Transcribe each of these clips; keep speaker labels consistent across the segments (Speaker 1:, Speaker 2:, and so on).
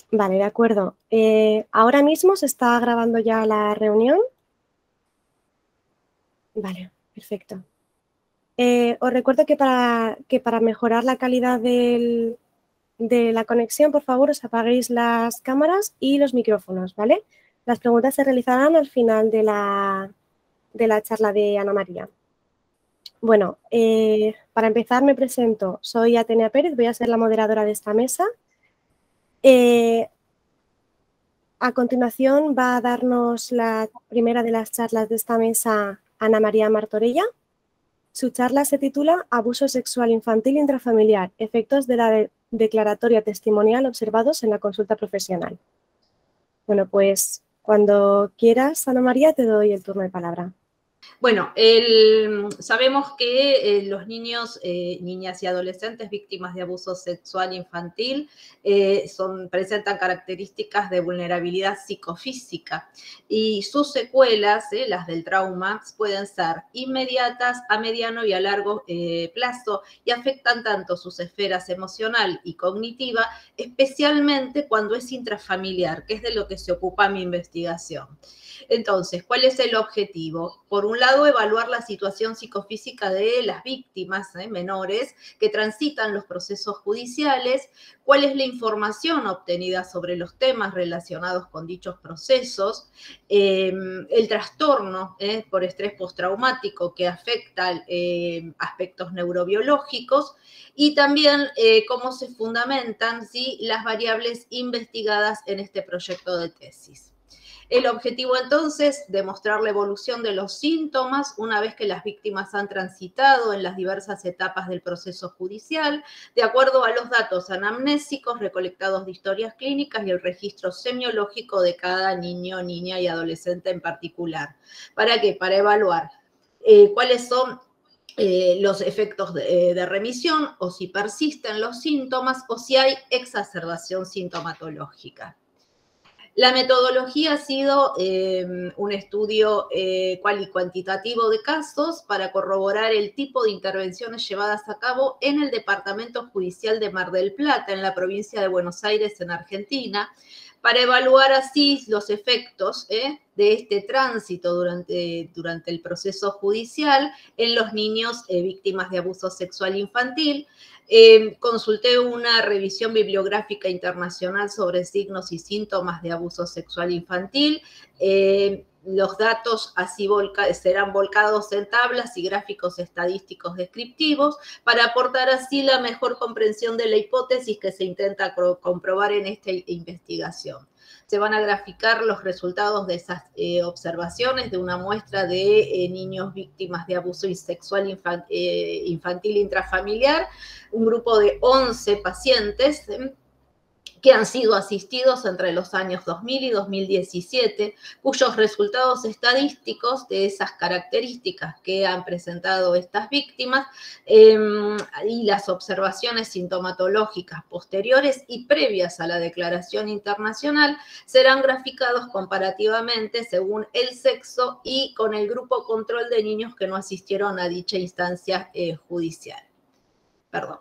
Speaker 1: Vale, de acuerdo. ¿Ahora mismo se está grabando ya la reunión? Vale, perfecto. Os recuerdo que para mejorar la calidad de la conexión, por favor, os apaguéis las cámaras y los micrófonos, ¿vale? Las preguntas se realizarán al final de la charla de Ana María. Bueno, para empezar me presento. Soy Atenea Pérez, voy a ser la moderadora de esta mesa. A continuación va a darnos la primera de las charlas de esta mesa, Ana María Martorella. Su charla se titula Abuso sexual infantil intrafamiliar, efectos de la declaratoria testimonial observados en la consulta profesional. Bueno, pues cuando quieras, Ana María, te doy el turno de palabra.
Speaker 2: Bueno, sabemos que los niños, niñas y adolescentes víctimas de abuso sexual infantil presentan características de vulnerabilidad psicofísica y sus secuelas, las del trauma, pueden ser inmediatas, a mediano y a largo plazo y afectan tanto sus esferas emocional y cognitiva, especialmente cuando es intrafamiliar, que es de lo que se ocupa mi investigación. Entonces, ¿cuál es el objetivo? Por un lado, evaluar la situación psicofísica de las víctimas menores que transitan los procesos judiciales, cuál es la información obtenida sobre los temas relacionados con dichos procesos, el trastorno por estrés postraumático que afecta aspectos neurobiológicos y también cómo se fundamentan las variables investigadas en este proyecto de tesis. El objetivo entonces, demostrar la evolución de los síntomas una vez que las víctimas han transitado en las diversas etapas del proceso judicial, de acuerdo a los datos anamnésicos recolectados de historias clínicas y el registro semiológico de cada niño, niña y adolescente en particular. ¿Para qué? Para evaluar cuáles son los efectos de remisión o si persisten los síntomas o si hay exacerbación sintomatológica. La metodología ha sido un estudio cuantitativo de casos para corroborar el tipo de intervenciones llevadas a cabo en el Departamento Judicial de Mar del Plata, en la provincia de Buenos Aires, en Argentina, para evaluar así los efectos de este tránsito durante el proceso judicial en los niños víctimas de abuso sexual infantil. Consulté una revisión bibliográfica internacional sobre signos y síntomas de abuso sexual infantil. Los datos así serán volcados en tablas y gráficos estadísticos descriptivos para aportar así la mejor comprensión de la hipótesis que se intenta comprobar en esta investigación. Se van a graficar los resultados de esas observaciones de una muestra de niños víctimas de abuso sexual infantil intrafamiliar, un grupo de 11 pacientes que han sido asistidos entre los años 2000 y 2017, cuyos resultados estadísticos de esas características que han presentado estas víctimas y las observaciones sintomatológicas posteriores y previas a la declaración internacional serán graficados comparativamente según el sexo y con el grupo control de niños que no asistieron a dicha instancia judicial. Perdón.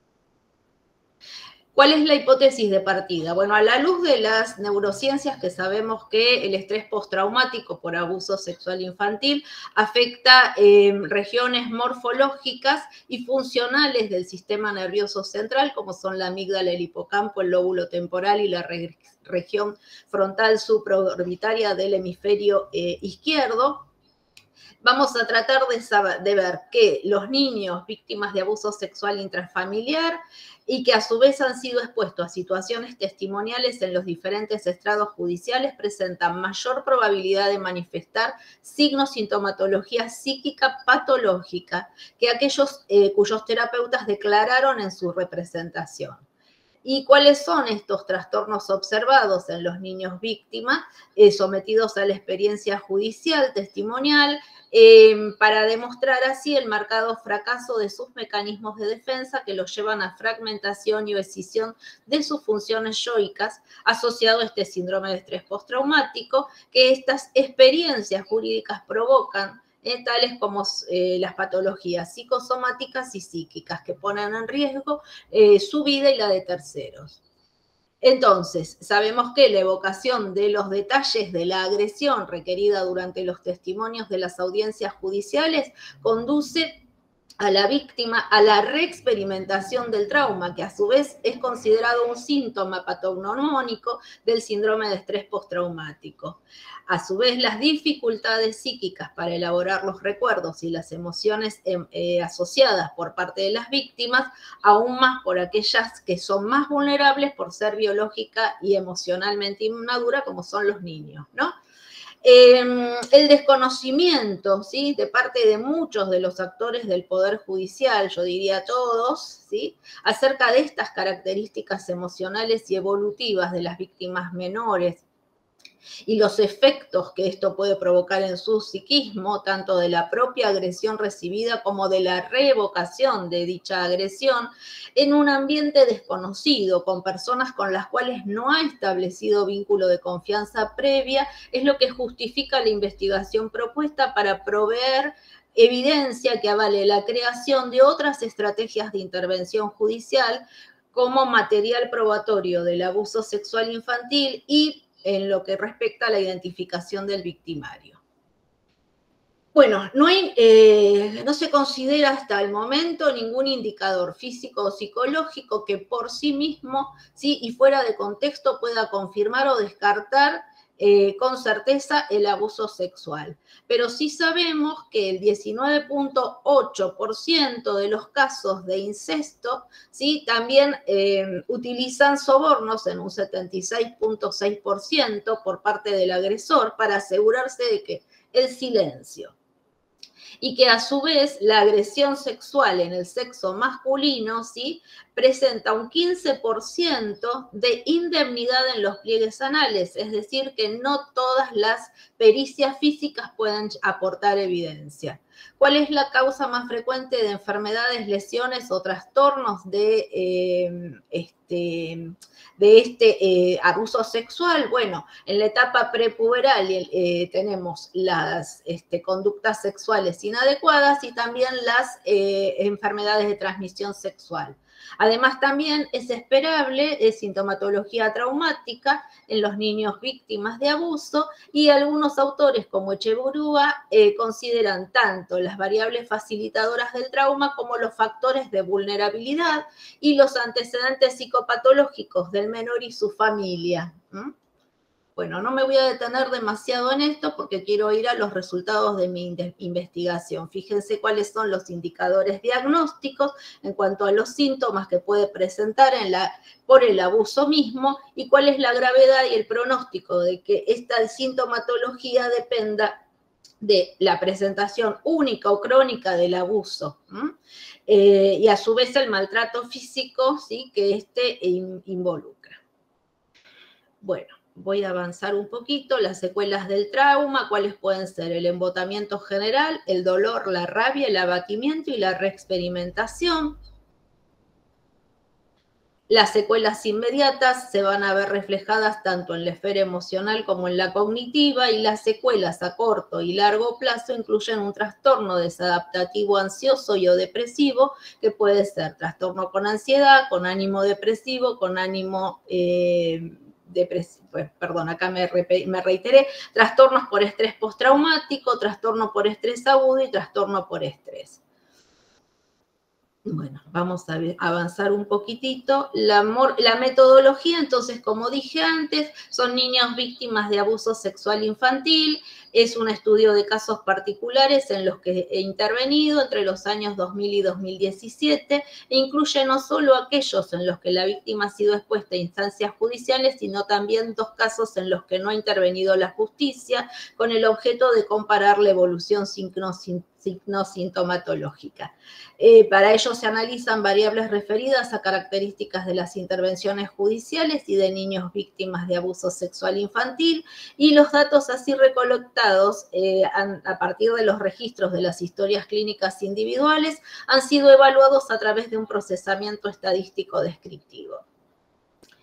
Speaker 2: ¿Cuál es la hipótesis de partida? Bueno, a la luz de las neurociencias que sabemos que el estrés postraumático por abuso sexual infantil afecta regiones morfológicas y funcionales del sistema nervioso central, como son la amígdala, el hipocampo, el lóbulo temporal y la región frontal supraorbitaria del hemisferio izquierdo. Vamos a tratar de ver que los niños víctimas de abuso sexual intrafamiliar y que a su vez han sido expuestos a situaciones testimoniales en los diferentes estrados judiciales presentan mayor probabilidad de manifestar signos, sintomatología psíquica patológica que aquellos cuyos terapeutas declararon en su representación. ¿Y cuáles son estos trastornos observados en los niños víctimas sometidos a la experiencia judicial, testimonial, para demostrar así el marcado fracaso de sus mecanismos de defensa que los llevan a fragmentación y escisión de sus funciones yoicas asociado a este síndrome de estrés postraumático que estas experiencias jurídicas provocan tales como las patologías psicosomáticas y psíquicas que ponen en riesgo su vida y la de terceros. Entonces, sabemos que la evocación de los detalles de la agresión requerida durante los testimonios de las audiencias judiciales conduce a la víctima a la reexperimentación del trauma, que a su vez es considerado un síntoma patognomónico del síndrome de estrés postraumático. A su vez, las dificultades psíquicas para elaborar los recuerdos y las emociones asociadas por parte de las víctimas, aún más por aquellas que son más vulnerables por ser biológica y emocionalmente inmadura, como son los niños, ¿no? El desconocimiento, ¿sí?, de parte de muchos de los actores del Poder Judicial, yo diría todos, ¿sí?, acerca de estas características emocionales y evolutivas de las víctimas menores y los efectos que esto puede provocar en su psiquismo, tanto de la propia agresión recibida como de la revocación de dicha agresión, en un ambiente desconocido, con personas con las cuales no ha establecido vínculo de confianza previa, es lo que justifica la investigación propuesta para proveer evidencia que avale la creación de otras estrategias de intervención judicial como material probatorio del abuso sexual infantil y en lo que respecta a la identificación del victimario. Bueno, no se considera hasta el momento ningún indicador físico o psicológico que por sí mismo, ¿sí?, y fuera de contexto pueda confirmar o descartar con certeza el abuso sexual. Pero sí sabemos que el 19.8% de los casos de incesto, ¿sí?, también utilizan sobornos en un 76.6% por parte del agresor para asegurarse de que el silencio. Y que a su vez la agresión sexual en el sexo masculino, ¿sí?, presenta un 15% de indemnidad en los pliegues anales, es decir, que no todas las pericias físicas pueden aportar evidencia. ¿Cuál es la causa más frecuente de enfermedades, lesiones o trastornos de abuso sexual? Bueno, en la etapa prepuberal tenemos las conductas sexuales inadecuadas y también las enfermedades de transmisión sexual. Además, también es esperable sintomatología traumática en los niños víctimas de abuso y algunos autores como Echeburúa consideran tanto las variables facilitadoras del trauma como los factores de vulnerabilidad y los antecedentes psicopatológicos del menor y su familia. Bueno, no me voy a detener demasiado en esto porque quiero ir a los resultados de mi investigación. Fíjense cuáles son los indicadores diagnósticos en cuanto a los síntomas que puede presentar por el abuso mismo y cuál es la gravedad y el pronóstico de que esta sintomatología dependa de la presentación única o crónica del abuso. Y a su vez el maltrato físico, ¿sí?, que involucra. Bueno. Voy a avanzar un poquito, las secuelas del trauma, cuáles pueden ser el embotamiento general, el dolor, la rabia, el abatimiento y la reexperimentación. Las secuelas inmediatas se van a ver reflejadas tanto en la esfera emocional como en la cognitiva y las secuelas a corto y largo plazo incluyen un trastorno desadaptativo ansioso y o depresivo que puede ser trastorno con ansiedad, con ánimo depresivo, con ánimo acá me reiteré, trastornos por estrés postraumático, trastorno por estrés agudo y trastorno por estrés. Bueno, vamos a avanzar un poquitito. La metodología, entonces, como dije antes, son niños víctimas de abuso sexual infantil. Es un estudio de casos particulares en los que he intervenido entre los años 2000 y 2017 e incluye no solo aquellos en los que la víctima ha sido expuesta a instancias judiciales, sino también 2 casos en los que no ha intervenido la justicia, con el objeto de comparar la evolución sintomatológica. Para ello se analizan variables referidas a características de las intervenciones judiciales y de niños víctimas de abuso sexual infantil y los datos así recolectados a partir de los registros de las historias clínicas individuales han sido evaluados a través de un procesamiento estadístico descriptivo.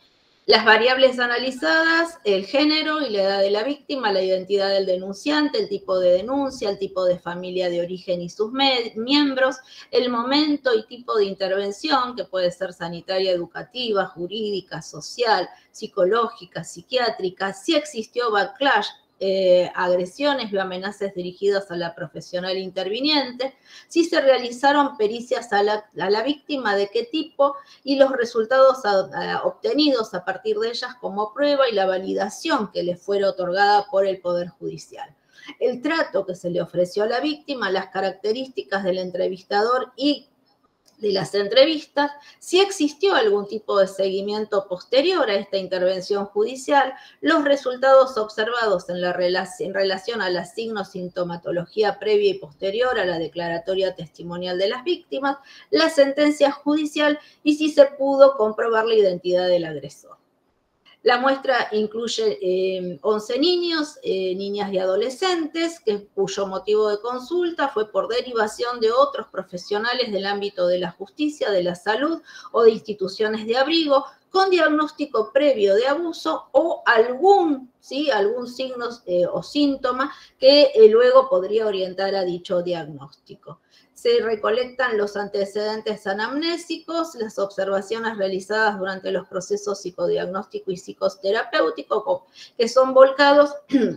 Speaker 2: Las variables analizadas, el género y la edad de la víctima, la identidad del denunciante, el tipo de denuncia, el tipo de familia de origen y sus miembros, el momento y tipo de intervención, que puede ser sanitaria, educativa, jurídica, social, psicológica, psiquiátrica, si existió backlash, agresiones o amenazas dirigidas a la profesional interviniente, si se realizaron pericias a la víctima, de qué tipo, y los resultados obtenidos a partir de ellas como prueba y la validación que le fuera otorgada por el Poder Judicial. El trato que se le ofreció a la víctima, las características del entrevistador y de las entrevistas, si existió algún tipo de seguimiento posterior a esta intervención judicial, los resultados observados en relación a los signos, sintomatología previa y posterior a la declaratoria testimonial de las víctimas, la sentencia judicial y si se pudo comprobar la identidad del agresor. La muestra incluye 11 niños, niñas y adolescentes, cuyo motivo de consulta fue por derivación de otros profesionales del ámbito de la justicia, de la salud o de instituciones de abrigo, con diagnóstico previo de abuso o algún signo o síntoma que luego podría orientar a dicho diagnóstico. Se recolectan los antecedentes anamnésicos, las observaciones realizadas durante los procesos psicodiagnóstico y psicoterapéutico, que son volcados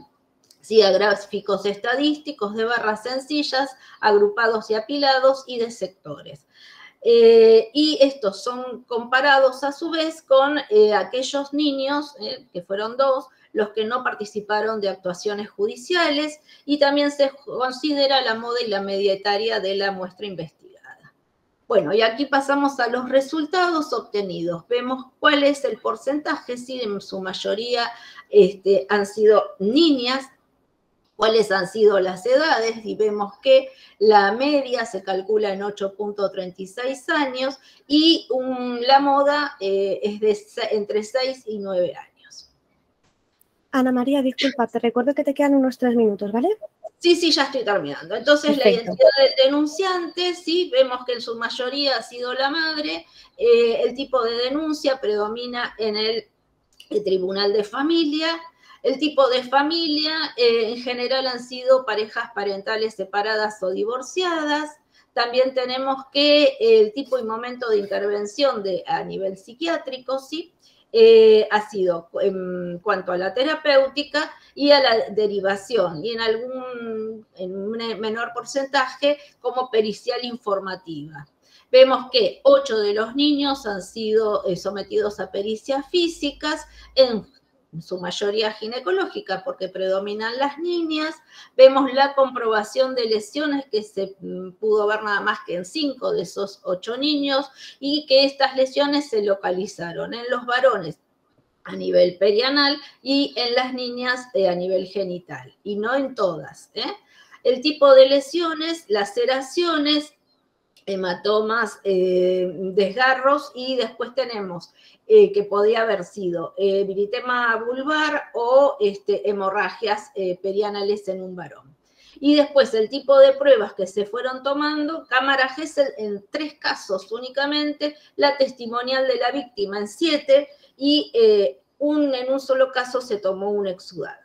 Speaker 2: a gráficos estadísticos de barras sencillas, agrupados y apilados, y de sectores. Y estos son comparados a su vez con aquellos niños, que fueron 2, los que no participaron de actuaciones judiciales, y también se considera la moda y la media etaria de la muestra investigada. Bueno, y aquí pasamos a los resultados obtenidos. Vemos cuál es el porcentaje, si en su mayoría han sido niñas, cuáles han sido las edades, y vemos que la media se calcula en 8.36 años y la moda es de entre 6 y 9 años.
Speaker 1: Ana María, disculpa, te recuerdo que te quedan unos 3 minutos, ¿vale?
Speaker 2: Sí, ya estoy terminando. Entonces, perfecto. La identidad del denunciante, sí, vemos que en su mayoría ha sido la madre. El tipo de denuncia predomina en el tribunal de familia. El tipo de familia, en general, han sido parejas parentales separadas o divorciadas. También tenemos que el tipo y momento de intervención a nivel psiquiátrico, sí, ha sido en cuanto a la terapéutica y a la derivación, y en un menor porcentaje como pericial informativa. Vemos que 8 de los niños han sido sometidos a pericias físicas, en su mayoría ginecológica, porque predominan las niñas. Vemos la comprobación de lesiones, que se pudo ver nada más que en 5 de esos 8 niños, y que estas lesiones se localizaron en los varones a nivel perianal y en las niñas a nivel genital, y no en todas. El tipo de lesiones, laceraciones, hematomas, desgarros, y después tenemos que podía haber sido viritema vulvar o hemorragias perianales en un varón. Y después el tipo de pruebas que se fueron tomando: cámara Gesell en 3 casos únicamente, la testimonial de la víctima en 7, y en un solo caso se tomó un exudado.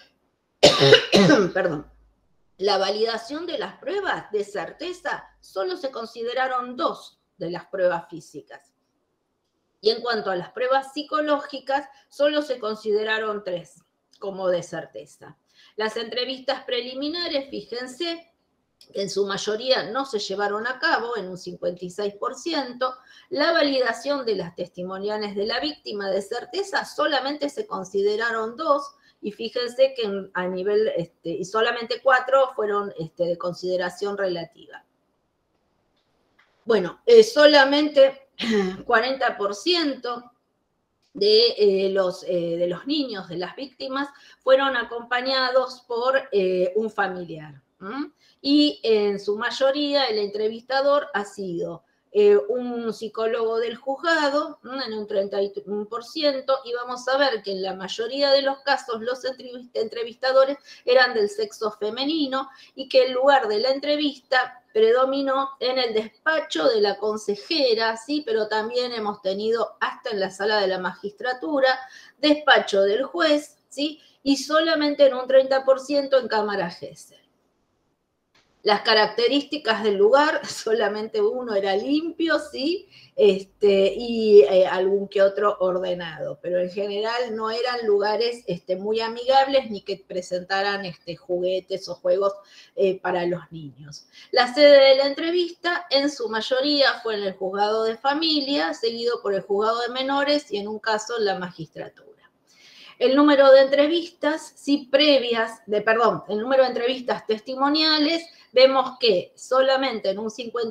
Speaker 2: Perdón. La validación de las pruebas de certeza, solo se consideraron 2 de las pruebas físicas. Y en cuanto a las pruebas psicológicas, solo se consideraron 3 como de certeza. Las entrevistas preliminares, fíjense, en su mayoría no se llevaron a cabo, en un 56%. La validación de las testimoniales de la víctima de certeza, solamente se consideraron 2, y fíjense que a nivel, y solamente 4 fueron de consideración relativa. Bueno, solamente 40% de los niños, de las víctimas, fueron acompañados por un familiar. Y en su mayoría el entrevistador ha sido un psicólogo del juzgado, en un 31%, y vamos a ver que en la mayoría de los casos los entrevistadores eran del sexo femenino, y que el lugar de la entrevista predominó en el despacho de la consejera, ¿sí? Pero también hemos tenido hasta en la sala de la magistratura, despacho del juez, ¿sí? Y solamente en un 30% en cámara Gesell. Las características del lugar, solamente uno era limpio, ¿sí? Y algún que otro ordenado, pero en general no eran lugares muy amigables ni que presentaran juguetes o juegos para los niños. La sede de la entrevista en su mayoría fue en el juzgado de familia, seguido por el juzgado de menores y en un caso en la magistratura. El número de entrevistas, sí, el número de entrevistas testimoniales, vemos que solamente en un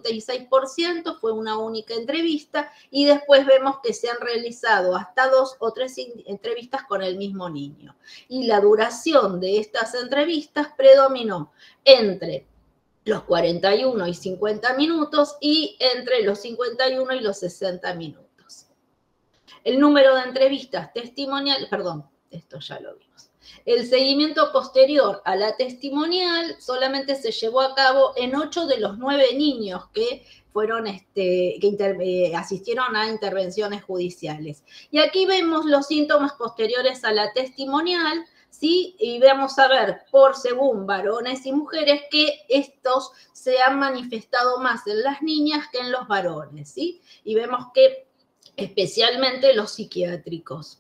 Speaker 2: 56% fue una única entrevista y después vemos que se han realizado hasta 2 o 3 entrevistas con el mismo niño. Y la duración de estas entrevistas predominó entre los 41 y 50 minutos y entre los 51 y los 60 minutos. El número de entrevistas testimoniales, esto ya lo vimos. El seguimiento posterior a la testimonial solamente se llevó a cabo en 8 de los 9 niños que fueron, asistieron a intervenciones judiciales. Y aquí vemos los síntomas posteriores a la testimonial, ¿sí? Y vamos a ver según varones y mujeres que estos se han manifestado más en las niñas que en los varones, ¿sí? Y vemos que especialmente los psiquiátricos.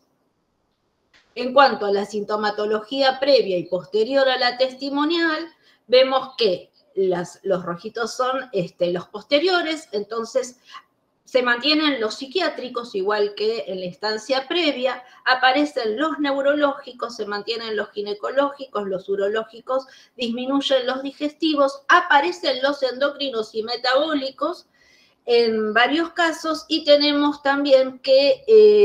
Speaker 2: En cuanto a la sintomatología previa y posterior a la testimonial, vemos que los rojitos son los posteriores, entonces se mantienen los psiquiátricos igual que en la instancia previa, aparecen los neurológicos, se mantienen los ginecológicos, los urológicos, disminuyen los digestivos, aparecen los endocrinos y metabólicos, en varios casos, y tenemos también que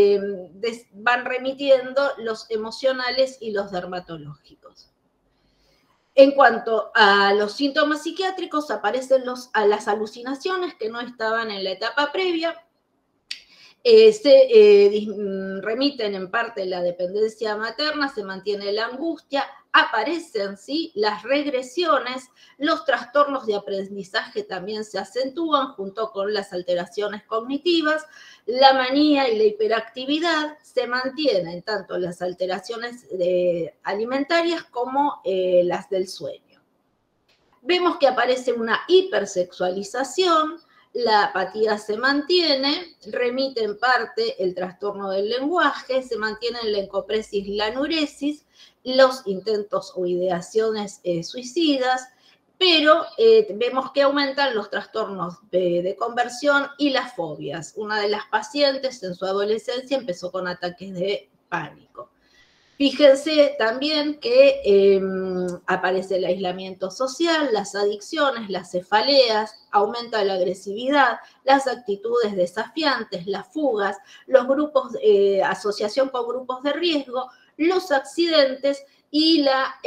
Speaker 2: van remitiendo los emocionales y los dermatológicos. En cuanto a los síntomas psiquiátricos, aparecen las alucinaciones que no estaban en la etapa previa, remiten en parte la dependencia materna, se mantiene la angustia, aparecen, ¿sí?, las regresiones, los trastornos de aprendizaje también se acentúan junto con las alteraciones cognitivas, la manía y la hiperactividad, se mantienen tanto las alteraciones alimentarias como las del sueño. Vemos que aparece una hipersexualización, la apatía se mantiene, remite en parte el trastorno del lenguaje, se mantienen la encopresis y la enuresis, los intentos o ideaciones suicidas, pero vemos que aumentan los trastornos de conversión y las fobias. Una de las pacientes en su adolescencia empezó con ataques de pánico. Fíjense también que aparece el aislamiento social, las adicciones, las cefaleas, aumenta la agresividad, las actitudes desafiantes, las fugas, los grupos, asociación con grupos de riesgo, los accidentes y la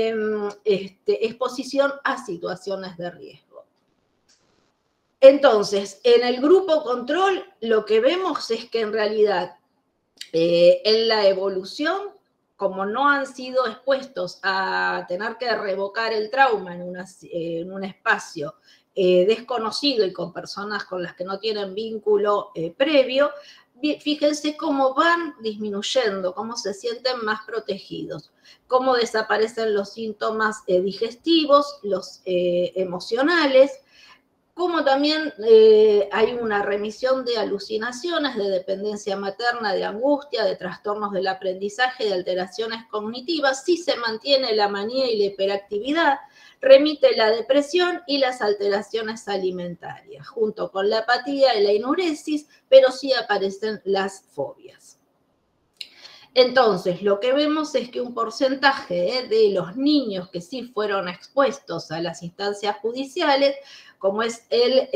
Speaker 2: exposición a situaciones de riesgo. Entonces, en el grupo control lo que vemos es que en realidad en la evolución, como no han sido expuestos a tener que revocar el trauma en un espacio desconocido y con personas con las que no tienen vínculo previo, fíjense cómo van disminuyendo, cómo se sienten más protegidos, cómo desaparecen los síntomas digestivos, los emocionales, como también hay una remisión de alucinaciones, de dependencia materna, de angustia, de trastornos del aprendizaje, de alteraciones cognitivas, sí se mantiene la manía y la hiperactividad, remite la depresión y las alteraciones alimentarias, junto con la apatía y la enuresis, pero sí aparecen las fobias. Entonces, lo que vemos es que un porcentaje de los niños que sí fueron expuestos a las instancias judiciales, como es el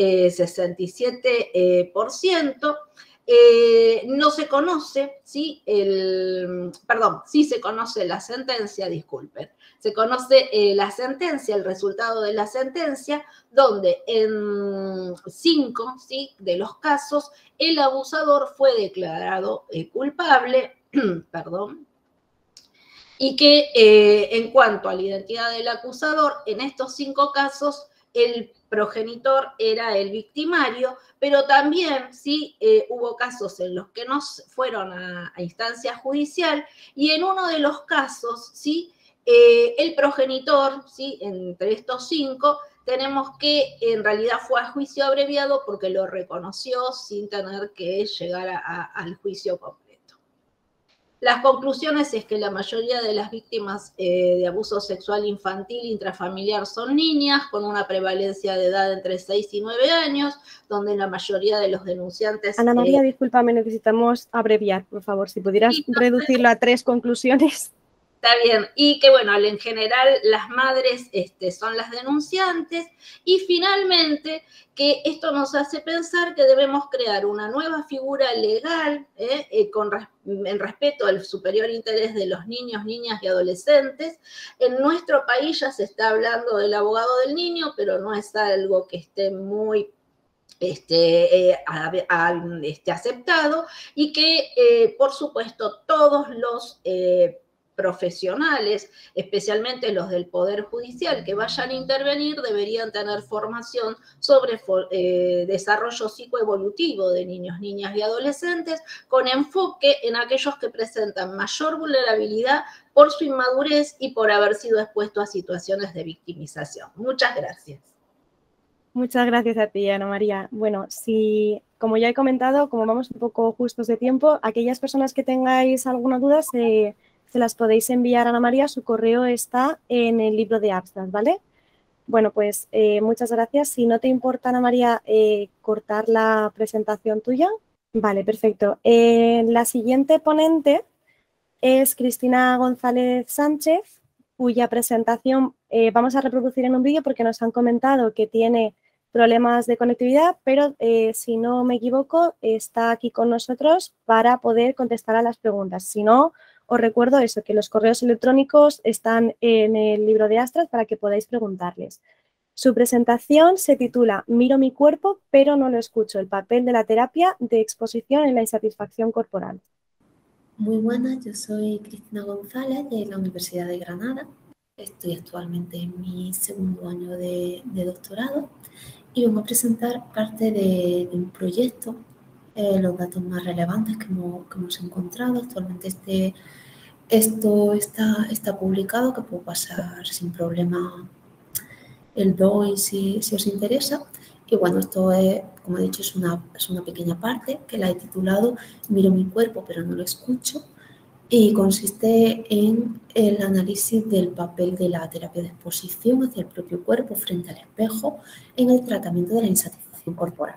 Speaker 2: 67%, no se conoce, ¿sí? Sí se conoce la sentencia, disculpen. Se conoce la sentencia, el resultado de la sentencia, donde en 5, ¿sí?, de los casos el abusador fue declarado culpable, perdón, y que en cuanto a la identidad del acusador, en estos 5 casos, el progenitor era el victimario, pero también sí hubo casos en los que no fueron a instancia judicial, y en uno de los casos, ¿sí? El progenitor, ¿sí? Entre estos 5, tenemos que en realidad fue a juicio abreviado porque lo reconoció sin tener que llegar al juicio completo. Las conclusiones es que la mayoría de las víctimas de abuso sexual infantil intrafamiliar son niñas, con una prevalencia de edad entre 6 y 9 años, donde la mayoría de los denunciantes...
Speaker 1: Ana María, discúlpame, necesitamos abreviar, por favor. Si pudieras reducirlo a 3 conclusiones.
Speaker 2: Está bien, y que bueno, en general las madres son las denunciantes, y finalmente que esto nos hace pensar que debemos crear una nueva figura legal en respeto al superior interés de los niños, niñas y adolescentes. En nuestro país ya se está hablando del abogado del niño, pero no es algo que esté muy aceptado, y que por supuesto todos los profesionales, especialmente los del Poder Judicial, que vayan a intervenir, deberían tener formación sobre desarrollo psicoevolutivo de niños, niñas y adolescentes, con enfoque en aquellos que presentan mayor vulnerabilidad por su inmadurez y por haber sido expuestos a situaciones de victimización. Muchas gracias.
Speaker 1: Muchas gracias a ti, Ana María. Bueno, como ya he comentado, como vamos un poco justos de tiempo, aquellas personas que tengáis alguna duda se las podéis enviar a Ana María. Su correo está en el libro de Abstract, ¿vale? Bueno, pues muchas gracias. Si no te importa, Ana María, cortar la presentación tuya. Vale, perfecto. La siguiente ponente es Cristina González Sánchez, cuya presentación vamos a reproducir en un vídeo porque nos han comentado que tiene problemas de conectividad, pero si no me equivoco, está aquí con nosotros para poder contestar a las preguntas. Si no, os recuerdo eso, que los correos electrónicos están en el libro de Abstract para que podáis preguntarles. Su presentación se titula Miro mi cuerpo, pero no lo escucho, el papel de la terapia de exposición en la insatisfacción corporal.
Speaker 3: Muy buenas, yo soy Cristina González de la Universidad de Granada. Estoy actualmente en mi segundo año de doctorado y vengo a presentar parte de un proyecto, los datos más relevantes que hemos encontrado. Actualmente esto está publicado, que puedo pasar sin problema el DOI si os interesa. Y bueno, esto es, como he dicho, es una pequeña parte que la he titulado Miro mi cuerpo pero no lo escucho, y consiste en el análisis del papel de la terapia de exposición hacia el propio cuerpo frente al espejo en el tratamiento de la insatisfacción corporal.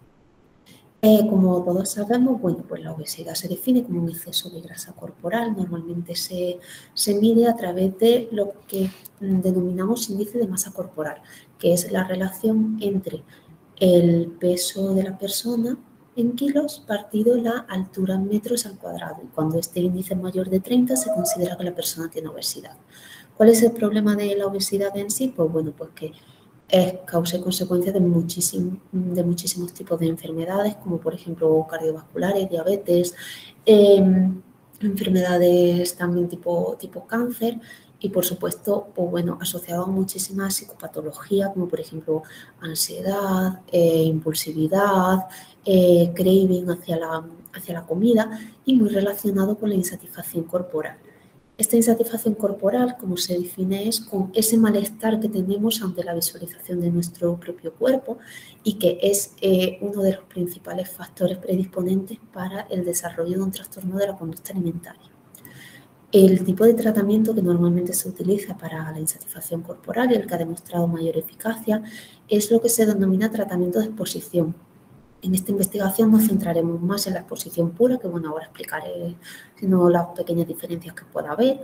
Speaker 3: Como todos sabemos, bueno, pues la obesidad se define como un exceso de grasa corporal. Normalmente se mide a través de lo que denominamos índice de masa corporal, que es la relación entre el peso de la persona en kilos partido la altura en metros al cuadrado. Y cuando este índice es mayor de 30, se considera que la persona tiene obesidad. ¿Cuál es el problema de la obesidad en sí? Pues bueno, pues que es causa y consecuencia de muchísimos tipos de enfermedades, como por ejemplo cardiovasculares, diabetes, enfermedades también tipo cáncer, y por supuesto, pues bueno, asociado a muchísimas psicopatologías, como por ejemplo ansiedad, impulsividad, craving hacia la comida, y muy relacionado con la insatisfacción corporal. Esta insatisfacción corporal, como se define, es con ese malestar que tenemos ante la visualización de nuestro propio cuerpo, y que es uno de los principales factores predisponentes para el desarrollo de un trastorno de la conducta alimentaria. El tipo de tratamiento que normalmente se utiliza para la insatisfacción corporal y el que ha demostrado mayor eficacia es lo que se denomina tratamiento de exposición. En esta investigación nos centraremos más en la exposición pura, que bueno, ahora explicaré las pequeñas diferencias que pueda haber,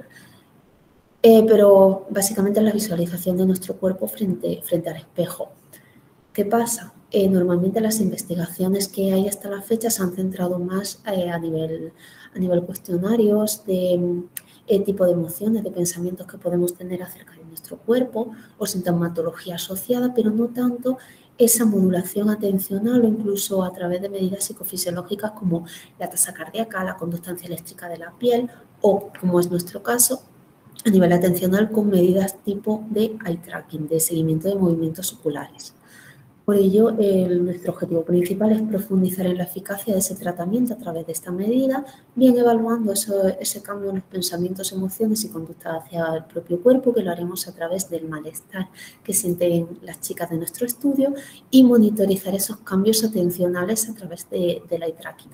Speaker 3: pero básicamente es la visualización de nuestro cuerpo frente al espejo. ¿Qué pasa? Normalmente las investigaciones que hay hasta la fecha se han centrado más a nivel cuestionarios de tipo de emociones, de pensamientos que podemos tener acerca de nuestro cuerpo o sintomatología asociada, pero no tanto esa modulación atencional o incluso a través de medidas psicofisiológicas como la tasa cardíaca, la conductancia eléctrica de la piel o, como es nuestro caso, a nivel atencional con medidas tipo de eye tracking, de seguimiento de movimientos oculares. Por ello, nuestro objetivo principal es profundizar en la eficacia de ese tratamiento a través de esta medida, bien evaluando ese cambio en los pensamientos, emociones y conductas hacia el propio cuerpo, que lo haremos a través del malestar que sienten las chicas de nuestro estudio, y monitorizar esos cambios atencionales a través de la eye tracking.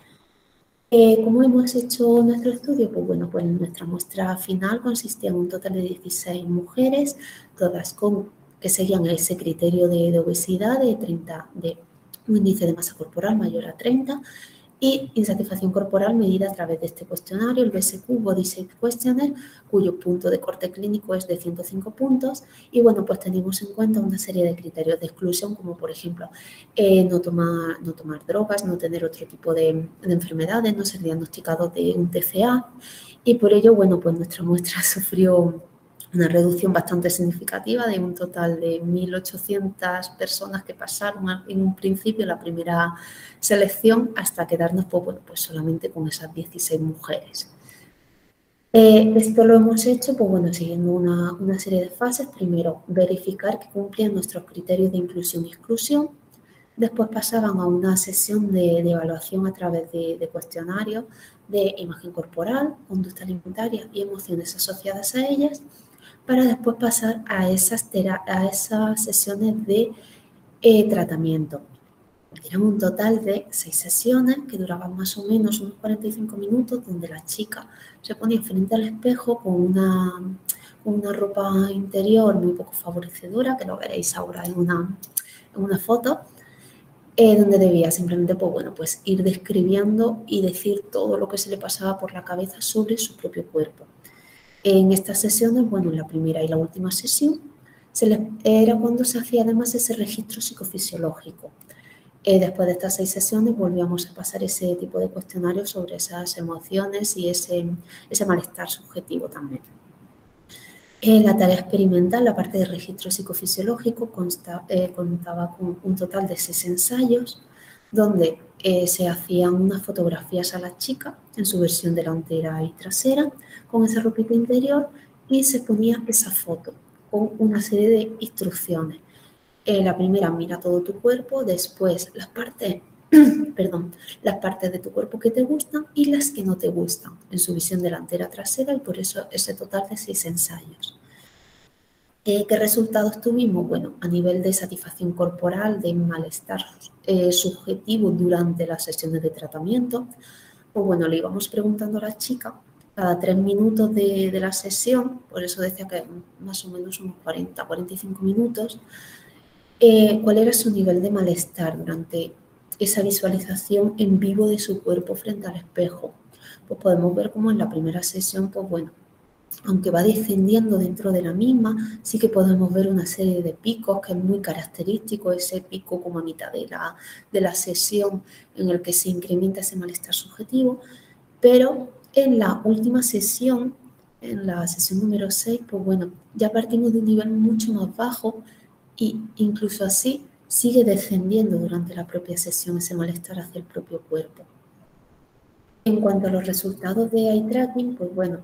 Speaker 3: ¿Cómo hemos hecho nuestro estudio? Pues bueno, pues nuestra muestra final consistía en un total de 16 mujeres, todas que seguían ese criterio de obesidad de un índice de masa corporal mayor a 30 y insatisfacción corporal medida a través de este cuestionario, el BSQ Body Shape Questionnaire, cuyo punto de corte clínico es de 105 puntos. Y bueno, pues tenemos en cuenta una serie de criterios de exclusión, como por ejemplo no tomar drogas, no tener otro tipo de enfermedades, no ser diagnosticado de un TCA. Y por ello, bueno, pues nuestra muestra sufrió una reducción bastante significativa de un total de 1.800 personas que pasaron en un principio la primera selección hasta quedarnos pues solamente con esas 16 mujeres. Esto lo hemos hecho siguiendo una serie de fases. Primero, verificar que cumplían nuestros criterios de inclusión y exclusión. Después pasaban a una sesión de evaluación a través de cuestionarios de imagen corporal, conducta alimentaria y emociones asociadas a ellas, para después pasar a esas sesiones de tratamiento. Eran un total de 6 sesiones que duraban más o menos unos 45 minutos, donde la chica se ponía frente al espejo con una ropa interior muy poco favorecedora, que lo veréis ahora en una foto, donde debía simplemente pues ir describiendo y decir todo lo que se le pasaba por la cabeza sobre su propio cuerpo. En estas sesiones, bueno, en la primera y la última sesión, era cuando se hacía además ese registro psicofisiológico. Después de estas 6 sesiones volvíamos a pasar ese tipo de cuestionarios sobre esas emociones y ese malestar subjetivo también. La tarea experimental, la parte de registro psicofisiológico, contaba con un total de 6 ensayos, donde se hacían unas fotografías a la chica en su versión delantera y trasera, con esa ropita interior, y se ponía esa foto con una serie de instrucciones. La primera, mira todo tu cuerpo, después las partes de tu cuerpo que te gustan y las que no te gustan, en su visión delantera, trasera, y por eso ese total de 6 ensayos. ¿Qué resultados tuvimos? Bueno, a nivel de satisfacción corporal, de malestar subjetivo durante las sesiones de tratamiento, pues bueno, le íbamos preguntando a la chica cada 3 minutos de la sesión, por eso decía que más o menos unos 40-45 minutos, cuál era su nivel de malestar durante esa visualización en vivo de su cuerpo frente al espejo. Pues podemos ver cómo en la primera sesión, pues bueno, aunque va descendiendo dentro de la misma, sí que podemos ver una serie de picos que es muy característico, ese pico como a mitad de la sesión en el que se incrementa ese malestar subjetivo, pero en la última sesión, en la sesión número 6, pues bueno, ya partimos de un nivel mucho más bajo y incluso así sigue descendiendo durante la propia sesión ese malestar hacia el propio cuerpo. En cuanto a los resultados de eye tracking, pues bueno,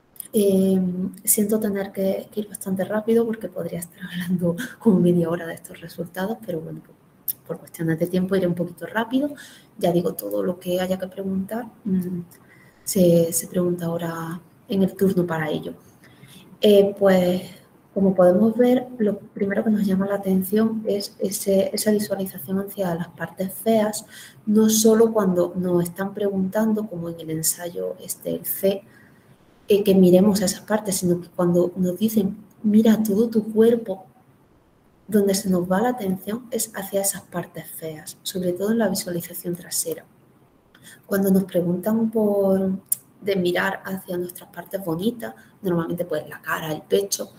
Speaker 3: siento tener que ir bastante rápido porque podría estar hablando como media hora de estos resultados, pero bueno, por cuestiones de tiempo iré un poquito rápido. Ya digo, todo lo que haya que preguntar se pregunta ahora en el turno para ello. Pues como podemos ver, lo primero que nos llama la atención es esa visualización hacia las partes feas, no solo cuando nos están preguntando, como en el ensayo el C, que miremos a esas partes, sino que cuando nos dicen, mira todo tu cuerpo, donde se nos va la atención es hacia esas partes feas, sobre todo en la visualización trasera. Cuando nos preguntan de mirar hacia nuestras partes bonitas, normalmente pues la cara, el pecho,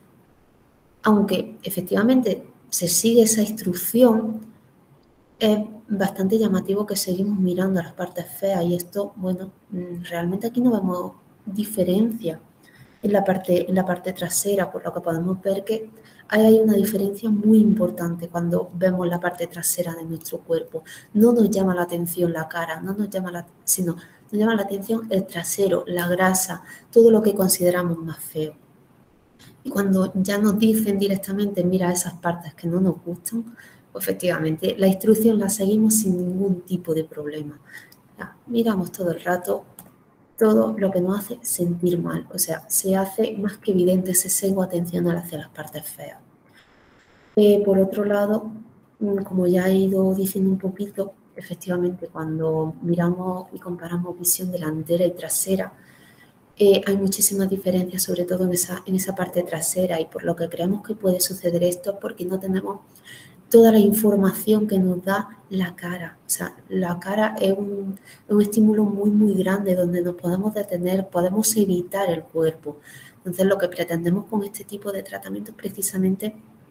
Speaker 3: aunque efectivamente se sigue esa instrucción, es bastante llamativo que seguimos mirando a las partes feas y esto, bueno, realmente aquí no vemos diferencia en la parte trasera, por lo que podemos ver que hay una diferencia muy importante cuando vemos la parte trasera de nuestro cuerpo. No nos llama la atención la cara, sino nos llama la atención el trasero, la grasa, todo lo que consideramos más feo. Y cuando ya nos dicen directamente, mira esas partes que no nos gustan, Pues efectivamente, la instrucción la seguimos sin ningún tipo de problema. Miramos todo el rato todo lo que nos hace sentir mal. O sea, se hace más que evidente ese sesgo atencional hacia las partes feas. Por otro lado, como ya he ido diciendo un poquito, efectivamente, cuando miramos y comparamos visión delantera y trasera, hay muchísimas diferencias, sobre todo en esa parte trasera, y por lo que creemos que puede suceder esto es porque no tenemos toda la información que nos da la cara. O sea, la cara es un estímulo muy, muy grande donde nos podemos detener, podemos evitar el cuerpo. Entonces, lo que pretendemos con este tipo de tratamiento es precisamente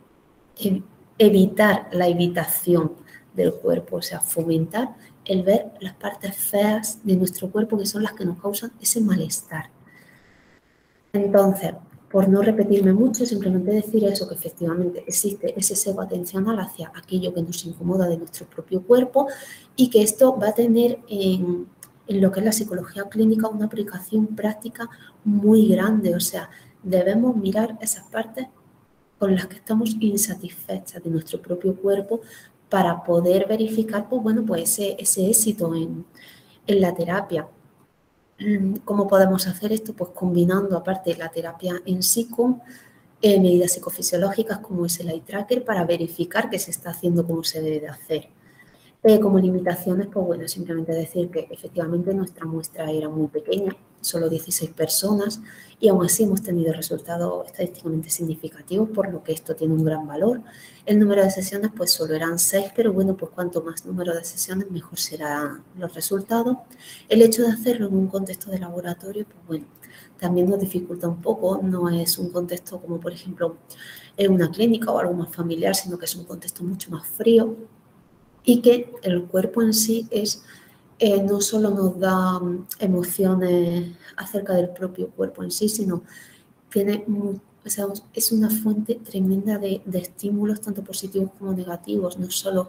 Speaker 3: evitar la evitación del cuerpo, o sea, fomentar el ver las partes feas de nuestro cuerpo, que son las que nos causan ese malestar. Entonces, por no repetirme mucho, simplemente decir eso, que efectivamente existe ese sesgo atencional hacia aquello que nos incomoda de nuestro propio cuerpo y que esto va a tener en lo que es la psicología clínica una aplicación práctica muy grande. O sea, debemos mirar esas partes con las que estamos insatisfechas de nuestro propio cuerpo para poder verificar, pues bueno, pues ese éxito en la terapia. ¿Cómo podemos hacer esto? Pues combinando, aparte, la terapia en sí con medidas psicofisiológicas como es el eye tracker para verificar que se está haciendo como se debe de hacer. Como limitaciones, pues bueno, simplemente decir que efectivamente nuestra muestra era muy pequeña, solo 16 personas, y aún así hemos tenido resultados estadísticamente significativos, por lo que esto tiene un gran valor. El número de sesiones, pues solo eran 6, pero bueno, pues cuanto más número de sesiones, mejor serán los resultados. El hecho de hacerlo en un contexto de laboratorio, pues bueno, también nos dificulta un poco, no es un contexto como por ejemplo en una clínica o algo más familiar, sino que es un contexto mucho más frío, y que el cuerpo en sí no solo nos da emociones acerca del propio cuerpo en sí, sino tiene, o sea, es una fuente tremenda de estímulos, tanto positivos como negativos, no solo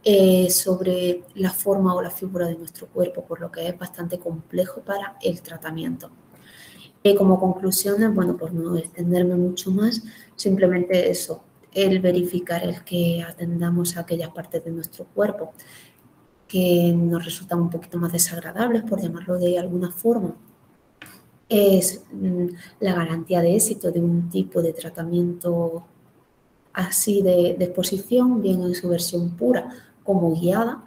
Speaker 3: sobre la forma o la figura de nuestro cuerpo, por lo que es bastante complejo para el tratamiento. Como conclusiones, bueno, por no extenderme mucho más, simplemente eso, el verificar el que atendamos a aquellas partes de nuestro cuerpo que nos resultan un poquito más desagradables, por llamarlo de alguna forma, es la garantía de éxito de un tipo de tratamiento así de exposición, bien en su versión pura como guiada,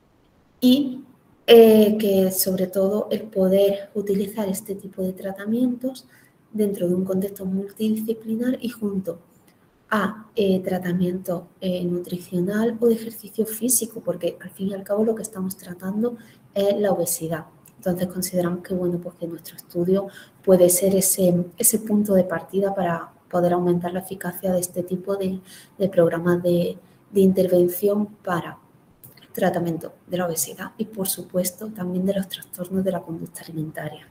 Speaker 3: y que sobre todo el poder utilizar este tipo de tratamientos dentro de un contexto multidisciplinar y junto a tratamiento nutricional o de ejercicio físico, porque al fin y al cabo lo que estamos tratando es la obesidad. Entonces consideramos que, bueno, pues que nuestro estudio puede ser ese punto de partida para poder aumentar la eficacia de este tipo de programas de intervención para tratamiento de la obesidad y, por supuesto, también de los trastornos de la conducta alimentaria.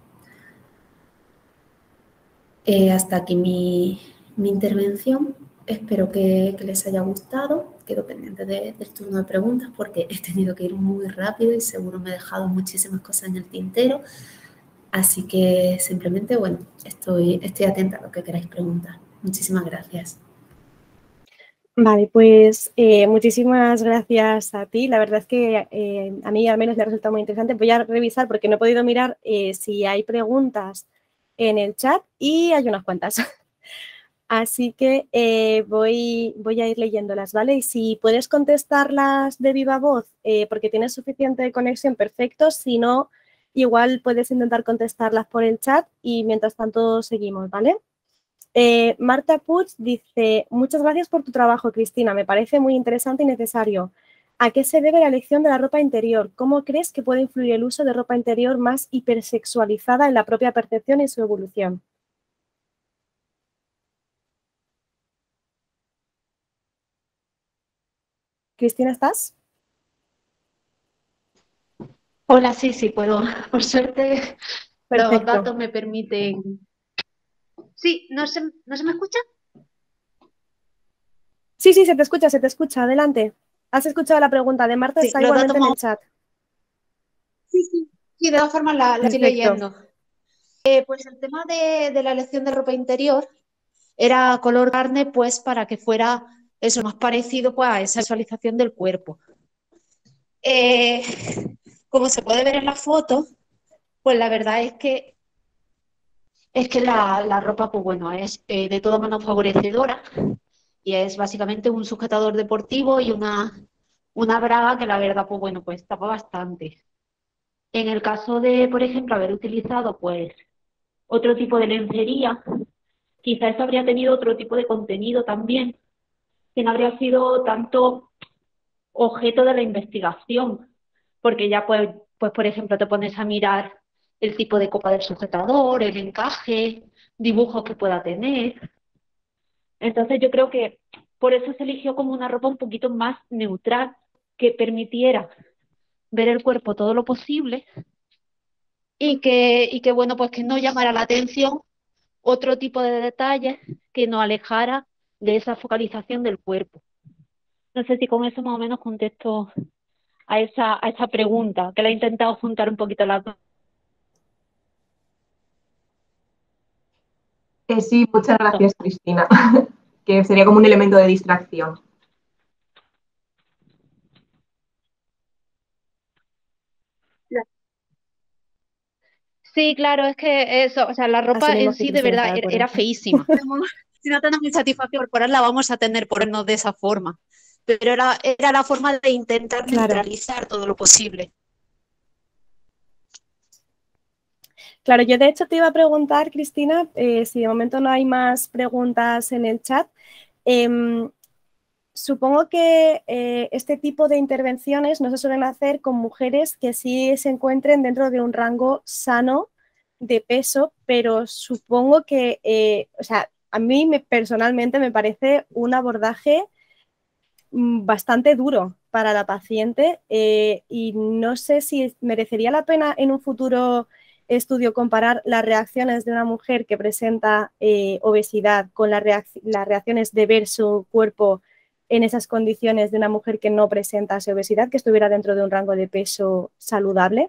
Speaker 3: Hasta aquí mi intervención. Espero que les haya gustado. Quedo pendiente del turno de preguntas porque he tenido que ir muy rápido y seguro me he dejado muchísimas cosas en el tintero. Así que simplemente, bueno, estoy atenta a lo que queráis preguntar. Muchísimas gracias.
Speaker 1: Vale, pues muchísimas gracias a ti. La verdad es que a mí al menos me ha resultado muy interesante. Voy a revisar porque no he podido mirar si hay preguntas en el chat y hay unas cuantas. Así que voy a ir leyéndolas, ¿vale? Y si puedes contestarlas de viva voz porque tienes suficiente conexión, perfecto. Si no, igual puedes intentar contestarlas por el chat y mientras tanto seguimos, ¿vale? Marta Puig dice, muchas gracias por tu trabajo, Cristina. Me parece muy interesante y necesario. ¿A qué se debe la elección de la ropa interior? ¿Cómo crees que puede influir el uso de ropa interior más hipersexualizada en la propia percepción y su evolución? Cristina, ¿estás?
Speaker 4: Hola, sí, puedo. Por suerte, los
Speaker 1: Perfecto.
Speaker 4: datos me permiten. Sí, ¿no se me escucha?
Speaker 1: Sí, se te escucha. Adelante. ¿Has escuchado la pregunta de Marta?
Speaker 4: Sí,
Speaker 1: Está
Speaker 4: los
Speaker 1: igualmente
Speaker 4: datos
Speaker 1: en el chat.
Speaker 4: Sí, de todas formas la estoy
Speaker 1: Perfecto.
Speaker 4: leyendo. Pues el tema de la elección de ropa interior era color carne, pues para que fuera
Speaker 5: eso, más parecido pues, a esa visualización del cuerpo. Como se puede ver en la foto, pues la verdad es que la ropa, pues bueno, es de todas maneras favorecedora y es básicamente un sujetador deportivo y una braga que la verdad, pues bueno, pues tapa bastante. En el caso de, por ejemplo, haber utilizado pues otro tipo de lencería, quizás eso habría tenido otro tipo de contenido también, que no habría sido tanto objeto de la investigación, porque ya pues por ejemplo te pones a mirar el tipo de copa del sujetador, el encaje, dibujos que pueda tener. Entonces yo creo que por eso se eligió como una ropa un poquito más neutral, que permitiera ver el cuerpo todo lo posible y que bueno, pues que no llamara la atención otro tipo de detalles que nos alejara de esa focalización del cuerpo. No sé si con eso más o menos contesto a esa pregunta, que la he intentado juntar un poquito las dos.
Speaker 6: Sí, muchas gracias, Cristina, que sería como un elemento de distracción.
Speaker 5: Sí, claro, es que eso, o sea, la ropa en sí de verdad era feísima. Si no tenemos insatisfacción corporal la vamos a tener por vernos de esa forma, pero era la forma de intentar neutralizar todo lo posible.
Speaker 1: Claro, yo de hecho te iba a preguntar, Cristina, si de momento no hay más preguntas en el chat. Supongo que este tipo de intervenciones no se suelen hacer con mujeres que sí se encuentren dentro de un rango sano de peso, pero supongo que, o sea, a mí personalmente me parece un abordaje bastante duro para la paciente y no sé si merecería la pena en un futuro estudio comparar las reacciones de una mujer que presenta obesidad con las reacciones de ver su cuerpo en esas condiciones de una mujer que no presenta esa obesidad, que estuviera dentro de un rango de peso saludable.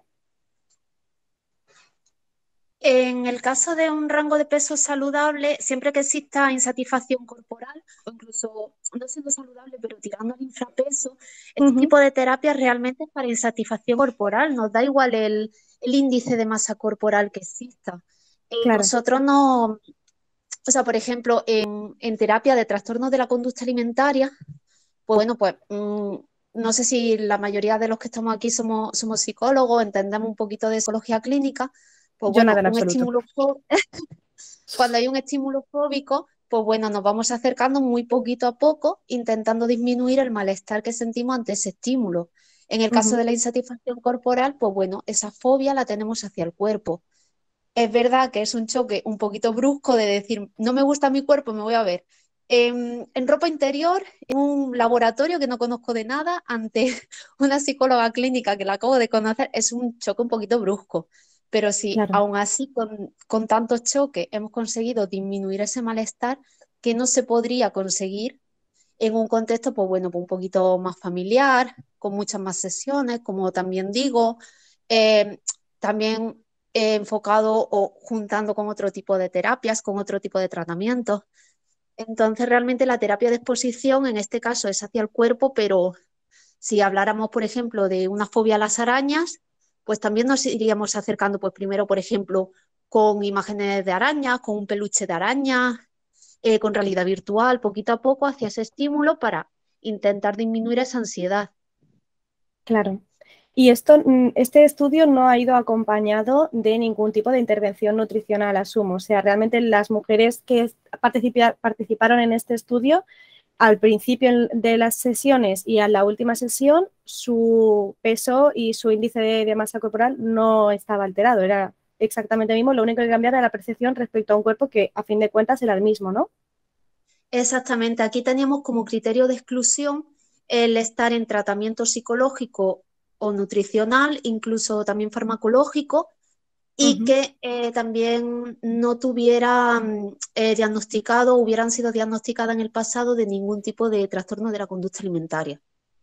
Speaker 5: En el caso de un rango de peso saludable, siempre que exista insatisfacción corporal, o incluso no siendo saludable, pero tirando al infrapeso, este tipo de terapia realmente es para insatisfacción corporal, nos da igual el índice de masa corporal que exista.
Speaker 1: Claro.
Speaker 5: Nosotros no, o sea, por ejemplo, en terapia de trastornos de la conducta alimentaria, pues bueno, pues no sé si la mayoría de los que estamos aquí somos psicólogos, entendemos un poquito de psicología clínica. Pues bueno, cuando hay un estímulo fóbico, pues bueno, nos vamos acercando muy poquito a poco, intentando disminuir el malestar que sentimos ante ese estímulo. En el caso de la insatisfacción corporal, pues bueno, esa fobia la tenemos hacia el cuerpo. Es verdad que es un choque un poquito brusco de decir, no me gusta mi cuerpo, me voy a ver en ropa interior, en un laboratorio que no conozco de nada, ante una psicóloga clínica que la acabo de conocer, es un choque un poquito brusco. Pero si aún así con tantos choques hemos conseguido disminuir ese malestar, que no se podría conseguir en un contexto, pues bueno, pues un poquito más familiar, con muchas más sesiones, como también digo, también enfocado o juntando con otro tipo de terapias, con otro tipo de tratamientos. Entonces, realmente la terapia de exposición en este caso es hacia el cuerpo, pero si habláramos, por ejemplo, de una fobia a las arañas, pues también nos iríamos acercando, pues primero, por ejemplo, con imágenes de arañas, con un peluche de araña, con realidad virtual, poquito a poco hacia ese estímulo para intentar disminuir esa ansiedad.
Speaker 1: Claro. Y este estudio no ha ido acompañado de ningún tipo de intervención nutricional, asumo. O sea, realmente las mujeres que participaron en este estudio, al principio de las sesiones y a la última sesión, su peso y su índice de masa corporal no estaba alterado. Era exactamente el mismo, lo único que cambiaba era la percepción respecto a un cuerpo que, a fin de cuentas, era el mismo, ¿no?
Speaker 5: Exactamente. Aquí teníamos como criterio de exclusión el estar en tratamiento psicológico o nutricional, incluso también farmacológico, y que también no tuvieran diagnosticado, hubieran sido diagnosticadas en el pasado de ningún tipo de trastorno de la conducta alimentaria.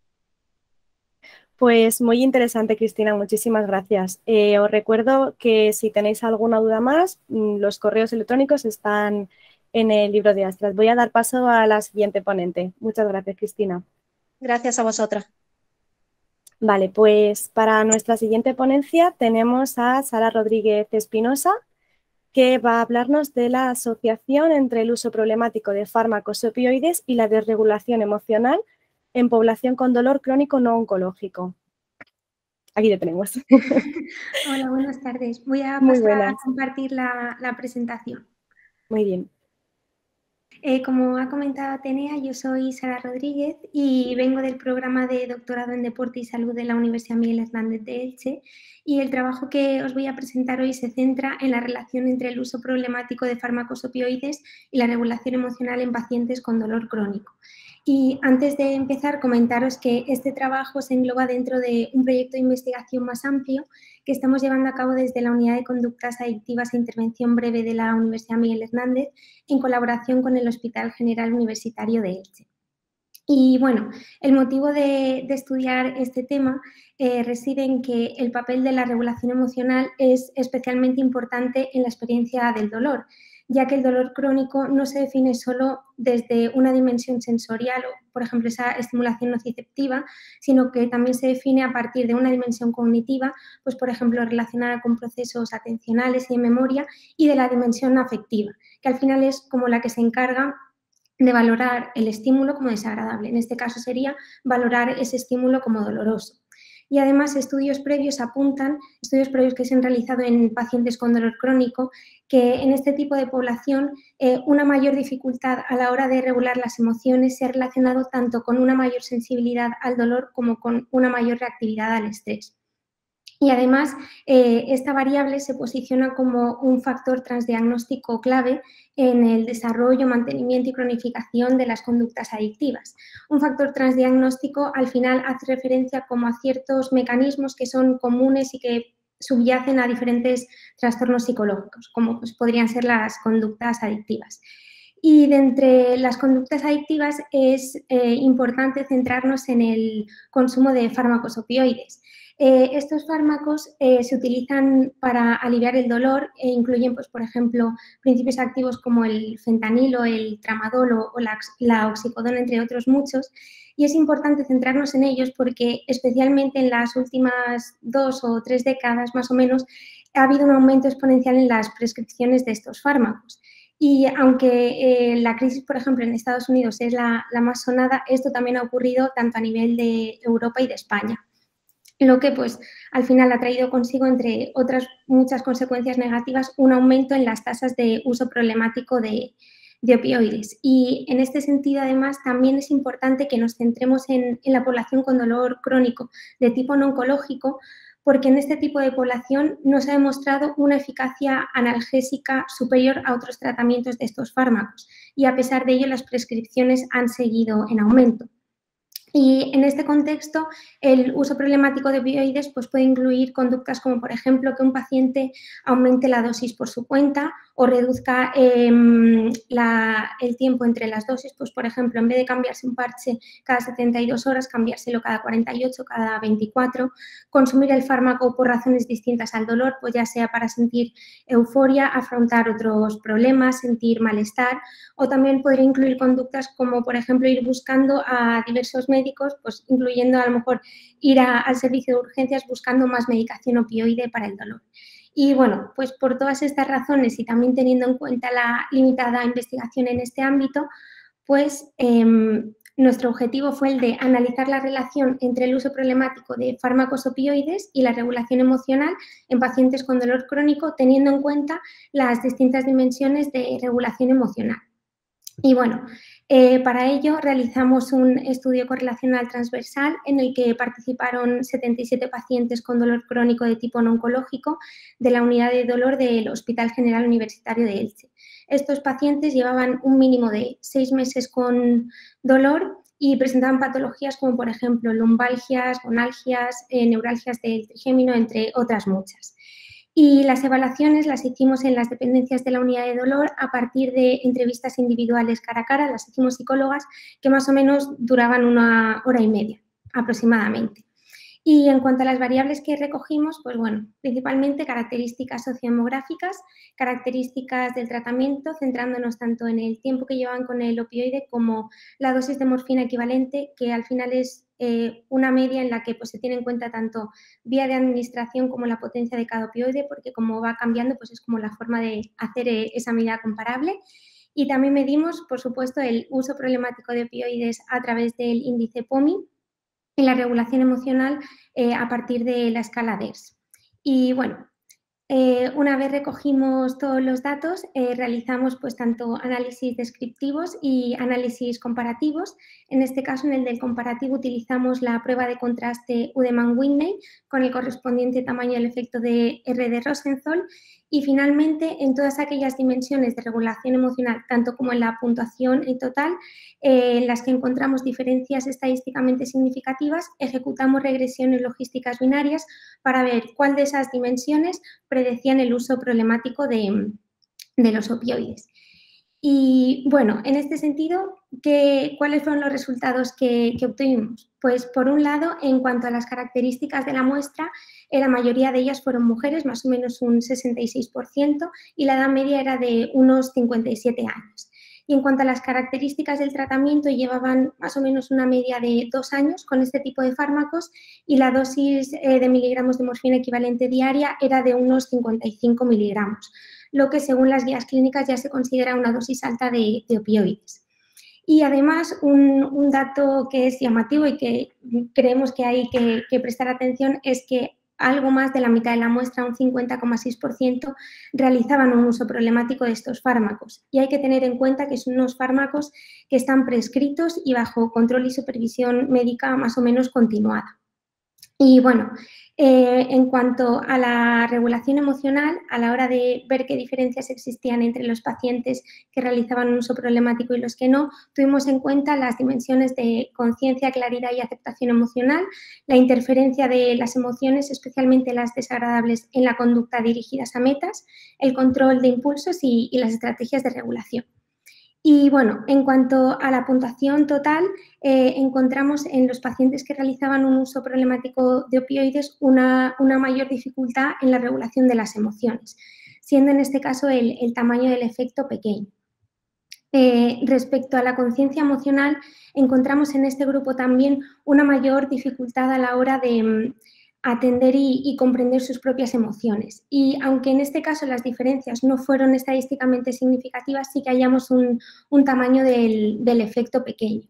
Speaker 1: Pues muy interesante, Cristina, muchísimas gracias. Os recuerdo que si tenéis alguna duda más, los correos electrónicos están en el libro de Astras. Voy a dar paso a la siguiente ponente. Muchas gracias, Cristina.
Speaker 7: Gracias a vosotras.
Speaker 1: Vale, pues para nuestra siguiente ponencia tenemos a Sara Rodríguez Espinosa, que va a hablarnos de la asociación entre el uso problemático de fármacos opioides y la desregulación emocional en población con dolor crónico no oncológico. Aquí le tenemos.
Speaker 8: Hola, buenas tardes. Voy a
Speaker 1: Muy
Speaker 8: pasar
Speaker 1: buenas.
Speaker 8: a compartir la presentación.
Speaker 1: Muy bien.
Speaker 8: Como ha comentado Atenea, yo soy Sara Rodríguez y vengo del programa de doctorado en Deporte y Salud de la Universidad Miguel Hernández de Elche, y el trabajo que os voy a presentar hoy se centra en la relación entre el uso problemático de fármacos opioides y la regulación emocional en pacientes con dolor crónico. Y antes de empezar, comentaros que este trabajo se engloba dentro de un proyecto de investigación más amplio que estamos llevando a cabo desde la Unidad de Conductas Adictivas e Intervención Breve de la Universidad Miguel Hernández en colaboración con el Hospital General Universitario de Elche. Y bueno, el motivo de estudiar este tema reside en que el papel de la regulación emocional es especialmente importante en la experiencia del dolor, ya que el dolor crónico no se define solo desde una dimensión sensorial o, por ejemplo, esa estimulación nociceptiva, sino que también se define a partir de una dimensión cognitiva, pues, por ejemplo, relacionada con procesos atencionales y de memoria, y de la dimensión afectiva, que al final es como la que se encarga de valorar el estímulo como desagradable. En este caso sería valorar ese estímulo como doloroso. Y además estudios previos que se han realizado en pacientes con dolor crónico, que en este tipo de población una mayor dificultad a la hora de regular las emociones se ha relacionado tanto con una mayor sensibilidad al dolor como con una mayor reactividad al estrés. Y además, esta variable se posiciona como un factor transdiagnóstico clave en el desarrollo, mantenimiento y cronificación de las conductas adictivas. Un factor transdiagnóstico al final hace referencia como a ciertos mecanismos que son comunes y que subyacen a diferentes trastornos psicológicos, como pues, podrían ser las conductas adictivas. Y de entre las conductas adictivas es importante centrarnos en el consumo de fármacos opioides. Estos fármacos se utilizan para aliviar el dolor e incluyen, pues, por ejemplo, principios activos como el fentanilo, el tramadol o la oxicodona, entre otros muchos. Y es importante centrarnos en ellos porque, especialmente en las últimas 2 o 3 décadas más o menos, ha habido un aumento exponencial en las prescripciones de estos fármacos. Y aunque la crisis, por ejemplo, en Estados Unidos es la más sonada, esto también ha ocurrido tanto a nivel de Europa y de España, lo que pues al final ha traído consigo, entre otras muchas consecuencias negativas, un aumento en las tasas de uso problemático de opioides. Y en este sentido, además, también es importante que nos centremos en la población con dolor crónico de tipo no oncológico, porque en este tipo de población no se ha demostrado una eficacia analgésica superior a otros tratamientos de estos fármacos, y a pesar de ello las prescripciones han seguido en aumento. Y en este contexto, el uso problemático de opioides pues, puede incluir conductas como, por ejemplo, que un paciente aumente la dosis por su cuenta o reduzca el tiempo entre las dosis, pues, por ejemplo, en vez de cambiarse un parche cada 72 horas, cambiárselo cada 48, cada 24, consumir el fármaco por razones distintas al dolor, pues ya sea para sentir euforia, afrontar otros problemas, sentir malestar, o también podría incluir conductas como, por ejemplo, ir buscando a diversos médicos, pues incluyendo a lo mejor ir al servicio de urgencias buscando más medicación opioide para el dolor. Y bueno, pues por todas estas razones y también teniendo en cuenta la limitada investigación en este ámbito, pues nuestro objetivo fue el de analizar la relación entre el uso problemático de fármacos opioides y la regulación emocional en pacientes con dolor crónico, teniendo en cuenta las distintas dimensiones de regulación emocional. Y bueno, para ello realizamos un estudio correlacional transversal en el que participaron 77 pacientes con dolor crónico de tipo no oncológico de la unidad de dolor del Hospital General Universitario de Elche. Estos pacientes llevaban un mínimo de 6 meses con dolor y presentaban patologías como, por ejemplo, lumbalgias, gonalgias, neuralgias del trigémino, entre otras muchas. Y las evaluaciones las hicimos en las dependencias de la unidad de dolor a partir de entrevistas individuales cara a cara, las hicimos psicólogas, que más o menos duraban 1 hora y media aproximadamente. Y en cuanto a las variables que recogimos, pues bueno, principalmente características sociodemográficas, características del tratamiento, centrándonos tanto en el tiempo que llevan con el opioide como la dosis de morfina equivalente, que al final es una media en la que pues, se tiene en cuenta tanto vía de administración como la potencia de cada opioide, porque como va cambiando, pues es como la forma de hacer esa medida comparable. Y también medimos, por supuesto, el uso problemático de opioides a través del índice POMI, y la regulación emocional a partir de la escala DERS. Y bueno, una vez recogimos todos los datos, realizamos pues tanto análisis descriptivos y análisis comparativos. En este caso, en el del comparativo, utilizamos la prueba de contraste Udemann-Whitney con el correspondiente tamaño del efecto de R de Rosenthal. Y finalmente, en todas aquellas dimensiones de regulación emocional, tanto como en la puntuación en total, en las que encontramos diferencias estadísticamente significativas, ejecutamos regresiones logísticas binarias para ver cuál de esas dimensiones predecían el uso problemático de los opioides. Y bueno, en este sentido, ¿cuáles fueron los resultados que obtuvimos? Pues por un lado, en cuanto a las características de la muestra, la mayoría de ellas fueron mujeres, más o menos un 66%, y la edad media era de unos 57 años. Y en cuanto a las características del tratamiento, llevaban más o menos una media de 2 años con este tipo de fármacos y la dosis de miligramos de morfina equivalente diaria era de unos 55 miligramos, lo que según las guías clínicas ya se considera una dosis alta de opioides. Y además, un dato que es llamativo y que creemos que hay que prestar atención es que algo más de la mitad de la muestra, un 50,6%, realizaban un uso problemático de estos fármacos. Y hay que tener en cuenta que son unos fármacos que están prescritos y bajo control y supervisión médica más o menos continuada. Y bueno, en cuanto a la regulación emocional, a la hora de ver qué diferencias existían entre los pacientes que realizaban un uso problemático y los que no, tuvimos en cuenta las dimensiones de conciencia, claridad y aceptación emocional, la interferencia de las emociones, especialmente las desagradables, en la conducta dirigidas a metas, el control de impulsos y las estrategias de regulación. Y bueno, en cuanto a la puntuación total, encontramos en los pacientes que realizaban un uso problemático de opioides una mayor dificultad en la regulación de las emociones, siendo en este caso el tamaño del efecto pequeño. Respecto a la conciencia emocional, encontramos en este grupo también una mayor dificultad a la hora de atender y comprender sus propias emociones. Y aunque en este caso las diferencias no fueron estadísticamente significativas, sí que hallamos un tamaño del efecto pequeño.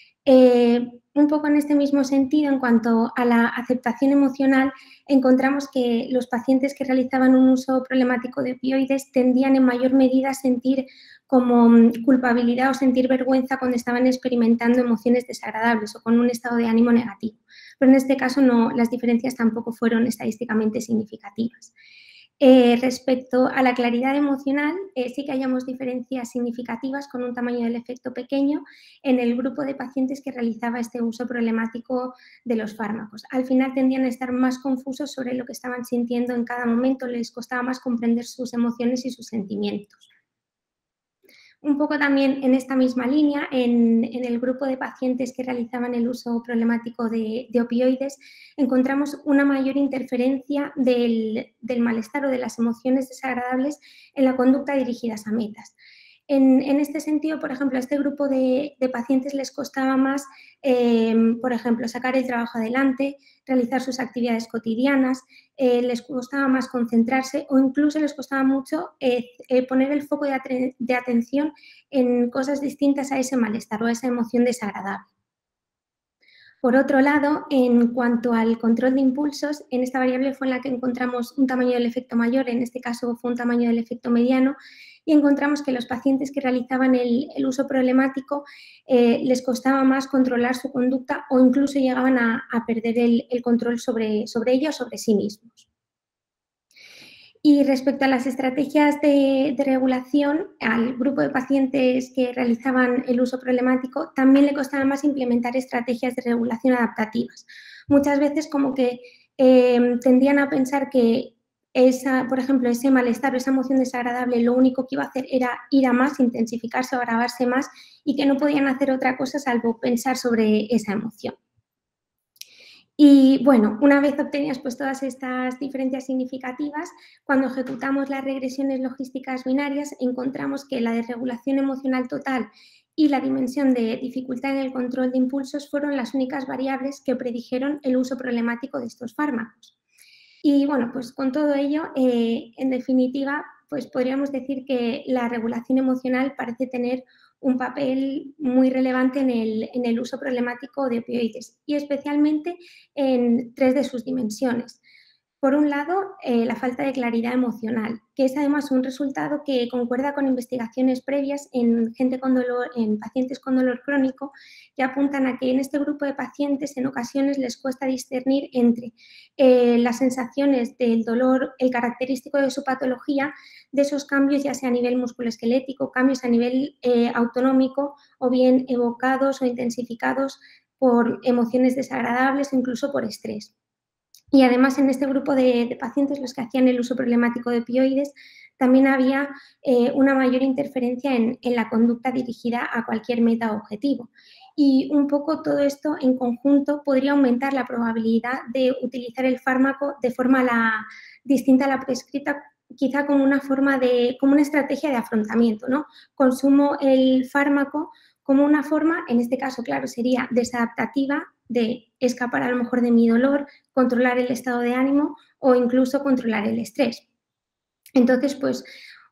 Speaker 8: Un poco en este mismo sentido, en cuanto a la aceptación emocional, encontramos que los pacientes que realizaban un uso problemático de opioides tendían en mayor medida a sentir como culpabilidad o sentir vergüenza cuando estaban experimentando emociones desagradables o con un estado de ánimo negativo. Pero en este caso las diferencias tampoco fueron estadísticamente significativas. Respecto a la claridad emocional, sí que hallamos diferencias significativas con un tamaño del efecto pequeño en el grupo de pacientes que realizaba este uso problemático de los fármacos. Al final tendían a estar más confusos sobre lo que estaban sintiendo en cada momento, les costaba más comprender sus emociones y sus sentimientos. Un poco también en esta misma línea, en el grupo de pacientes que realizaban el uso problemático de opioides, encontramos una mayor interferencia del malestar o de las emociones desagradables en la conducta dirigidas a metas. En este sentido, por ejemplo, a este grupo de pacientes les costaba más, por ejemplo, sacar el trabajo adelante, realizar sus actividades cotidianas, les costaba más concentrarse o incluso les costaba mucho poner el foco de atención en cosas distintas a ese malestar o a esa emoción desagradable. Por otro lado, en cuanto al control de impulsos, en esta variable fue en la que encontramos un tamaño del efecto mayor, en este caso fue un tamaño del efecto mediano, y encontramos que los pacientes que realizaban el uso problemático les costaba más controlar su conducta o incluso llegaban a perder el control sobre ella o sobre sí mismos. Y respecto a las estrategias de regulación, al grupo de pacientes que realizaban el uso problemático también le costaba más implementar estrategias de regulación adaptativas. Muchas veces como que tendían a pensar que por ejemplo, ese malestar o esa emoción desagradable lo único que iba a hacer era ir a más, intensificarse o agravarse más y que no podían hacer otra cosa salvo pensar sobre esa emoción. Y bueno, una vez obtenidas pues todas estas diferencias significativas, cuando ejecutamos las regresiones logísticas binarias, encontramos que la desregulación emocional total y la dimensión de dificultad en el control de impulsos fueron las únicas variables que predijeron el uso problemático de estos fármacos. Y bueno, pues con todo ello, en definitiva, pues podríamos decir que la regulación emocional parece tener un papel muy relevante en el uso problemático de opioides y especialmente en 3 de sus dimensiones. Por un lado, la falta de claridad emocional, que es además un resultado que concuerda con investigaciones previas en gente con dolor, en pacientes con dolor crónico, que apuntan a que en este grupo de pacientes en ocasiones les cuesta discernir entre las sensaciones del dolor, el característico de su patología, de esos cambios ya sea a nivel musculoesquelético, cambios a nivel autonómico o bien evocados o intensificados por emociones desagradables o incluso por estrés. Y además en este grupo de pacientes, los que hacían el uso problemático de opioides, también había una mayor interferencia en la conducta dirigida a cualquier meta o objetivo. Y un poco todo esto en conjunto podría aumentar la probabilidad de utilizar el fármaco de forma distinta a la prescrita, quizá como una estrategia de afrontamiento, ¿no? Consumo el fármaco como una forma, en este caso, claro, sería desadaptativa de escapar a lo mejor de mi dolor, controlar el estado de ánimo o incluso controlar el estrés. Entonces, pues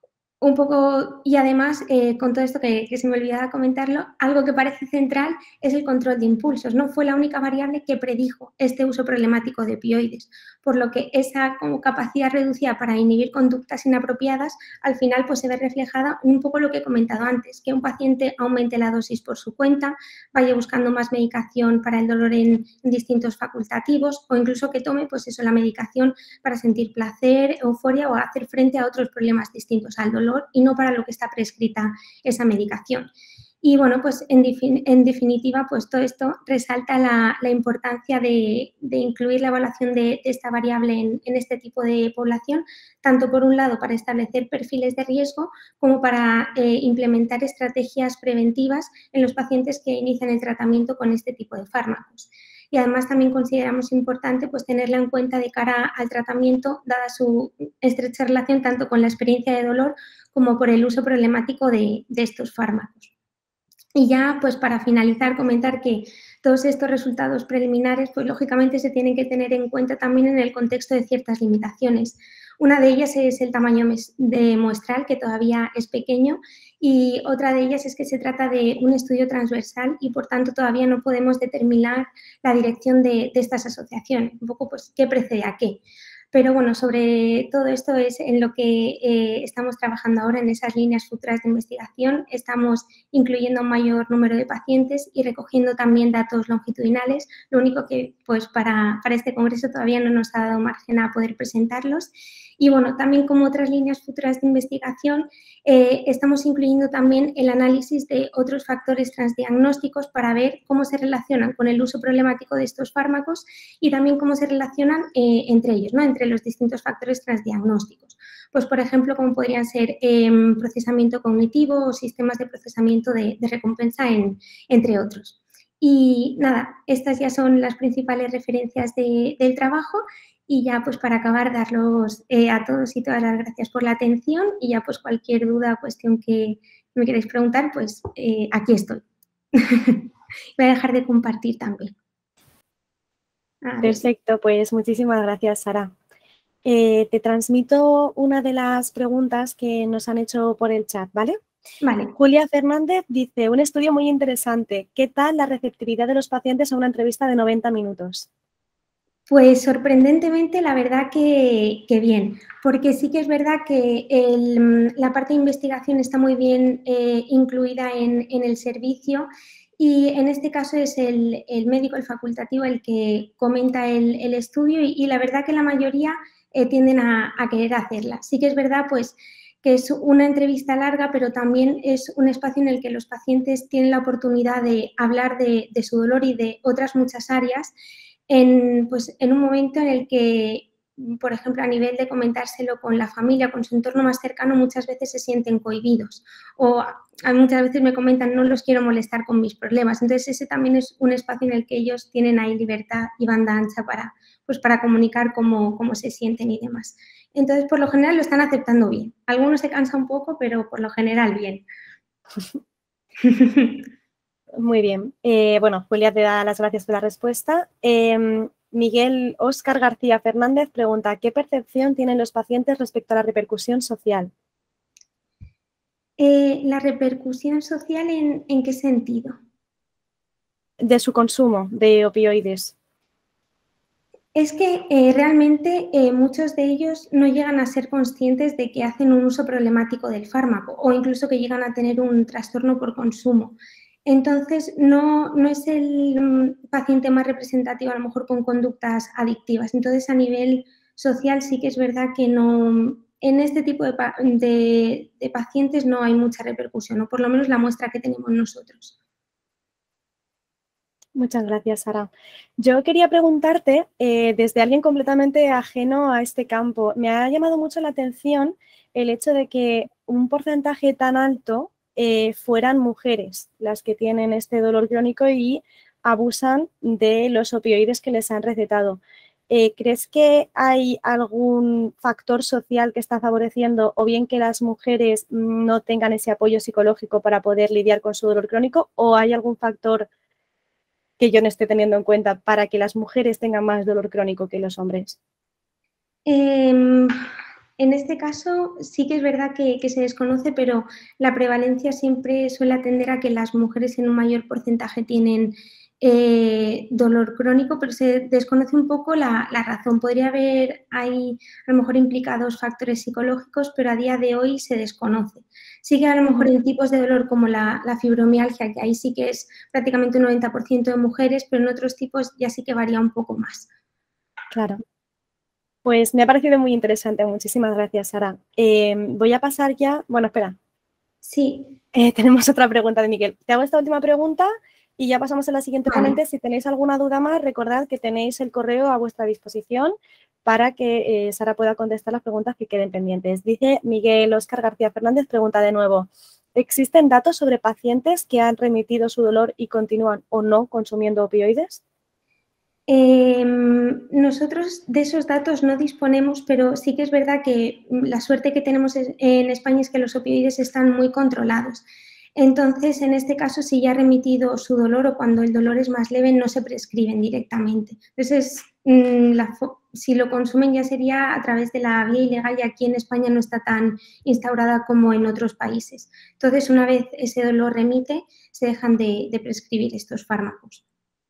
Speaker 8: un poco, y además, con todo esto que se me olvidaba comentarlo, algo que parece central es el control de impulsos. No fue la única variable que predijo este uso problemático de opioides, por lo que esa como capacidad reducida para inhibir conductas inapropiadas, al final pues se ve reflejada un poco lo que he comentado antes, que un paciente aumente la dosis por su cuenta, vaya buscando más medicación para el dolor en distintos facultativos o incluso que tome pues eso, la medicación para sentir placer, euforia o hacer frente a otros problemas distintos al dolor y no para lo que está prescrita esa medicación. Y bueno, pues en definitiva, pues todo esto resalta la importancia de incluir la evaluación de esta variable en este tipo de población, tanto por un lado para establecer perfiles de riesgo como para implementar estrategias preventivas en los pacientes que inician el tratamiento con este tipo de fármacos. Y además también consideramos importante pues, tenerla en cuenta de cara al tratamiento, dada su estrecha relación tanto con la experiencia de dolor como por el uso problemático de estos fármacos. Y ya, pues para finalizar, comentar que todos estos resultados preliminares, pues lógicamente se tienen que tener en cuenta también en el contexto de ciertas limitaciones. Una de ellas es el tamaño de muestral, que todavía es pequeño, y otra de ellas es que se trata de un estudio transversal y, por tanto, todavía no podemos determinar la dirección de estas asociaciones, un poco, pues, qué precede a qué. Pero bueno, sobre todo esto es en lo que estamos trabajando ahora en esas líneas futuras de investigación. Estamos incluyendo un mayor número de pacientes y recogiendo también datos longitudinales. Lo único que pues para este congreso todavía no nos ha dado margen a poder presentarlos. Y bueno, también como otras líneas futuras de investigación, estamos incluyendo también el análisis de otros factores transdiagnósticos para ver cómo se relacionan con el uso problemático de estos fármacos y también cómo se relacionan entre ellos, ¿no? Entre los distintos factores transdiagnósticos. Pues, por ejemplo, como podrían ser procesamiento cognitivo o sistemas de procesamiento de recompensa, entre otros. Y nada, estas ya son las principales referencias del trabajo. Y ya, pues para acabar, daros a todos y todas las gracias por la atención y ya, pues cualquier duda o cuestión que me queráis preguntar, pues aquí estoy. Voy a dejar de compartir también.
Speaker 1: Perfecto, pues muchísimas gracias, Sara. Te transmito una de las preguntas que nos han hecho por el chat, ¿vale?
Speaker 8: Vale.
Speaker 1: Julia Fernández dice, un estudio muy interesante. ¿Qué tal la receptividad de los pacientes a una entrevista de 90 minutos?
Speaker 8: Pues sorprendentemente, la verdad que bien, porque sí que es verdad que la parte de investigación está muy bien incluida en el servicio y en este caso es el médico, el facultativo, el que comenta el estudio y la verdad que la mayoría tienden a querer hacerla. Sí que es verdad pues que es una entrevista larga, pero también es un espacio en el que los pacientes tienen la oportunidad de hablar de su dolor y de otras muchas áreas en un momento en el que por ejemplo, a nivel de comentárselo con la familia, con su entorno más cercano, muchas veces se sienten cohibidos o muchas veces me comentan no los quiero molestar con mis problemas. Entonces, ese también es un espacio en el que ellos tienen ahí libertad y banda ancha para comunicar cómo se sienten y demás. Entonces, por lo general lo están aceptando bien. Algunos se cansan un poco, pero por lo general bien.
Speaker 1: Muy bien. Bueno, Julia te da las gracias por la respuesta. Miguel Óscar García Fernández pregunta, ¿qué percepción tienen los pacientes respecto a la repercusión social?
Speaker 8: ¿La repercusión social en qué sentido?
Speaker 1: De su consumo de opioides.
Speaker 8: Es que realmente muchos de ellos no llegan a ser conscientes de que hacen un uso problemático del fármaco o incluso que llegan a tener un trastorno por consumo. Entonces, no es el paciente más representativo a lo mejor con conductas adictivas. Entonces, a nivel social sí que es verdad que no, en este tipo de pacientes no hay mucha repercusión, o por lo menos la muestra que tenemos nosotros.
Speaker 1: Muchas gracias, Sara. Yo quería preguntarte, desde alguien completamente ajeno a este campo, me ha llamado mucho la atención el hecho de que un porcentaje tan alto fueran mujeres las que tienen este dolor crónico y abusan de los opioides que les han recetado. ¿Crees que hay algún factor social que está favoreciendo o bien que las mujeres no tengan ese apoyo psicológico para poder lidiar con su dolor crónico, o hay algún factor que yo no esté teniendo en cuenta para que las mujeres tengan más dolor crónico que los hombres?
Speaker 8: En este caso sí que es verdad que se desconoce, pero la prevalencia siempre suele atender a que las mujeres en un mayor porcentaje tienen dolor crónico, pero se desconoce un poco la razón. Podría haber ahí a lo mejor implicados factores psicológicos, pero a día de hoy se desconoce. Sí que a lo mejor en tipos de dolor como la fibromialgia, que ahí sí que es prácticamente un 90% de mujeres, pero en otros tipos ya sí que varía un poco más.
Speaker 1: Claro. Pues me ha parecido muy interesante. Muchísimas gracias, Sara. Voy a pasar ya... Bueno, espera.
Speaker 8: Sí.
Speaker 1: Tenemos otra pregunta de Miguel. Te hago esta última pregunta y ya pasamos a la siguiente ponente. Si tenéis alguna duda más, recordad que tenéis el correo a vuestra disposición para que Sara pueda contestar las preguntas que queden pendientes. Dice Miguel Óscar García Fernández, pregunta de nuevo. ¿Existen datos sobre pacientes que han remitido su dolor y continúan o no consumiendo opioides?
Speaker 8: Nosotros de esos datos no disponemos, pero sí que es verdad que la suerte que tenemos en España es que los opioides están muy controlados. Entonces, en este caso, si ya ha remitido su dolor o cuando el dolor es más leve, no se prescriben directamente. Entonces, si lo consumen ya sería a través de la vía ilegal, y aquí en España no está tan instaurada como en otros países. Entonces, una vez ese dolor remite, se dejan de prescribir estos fármacos.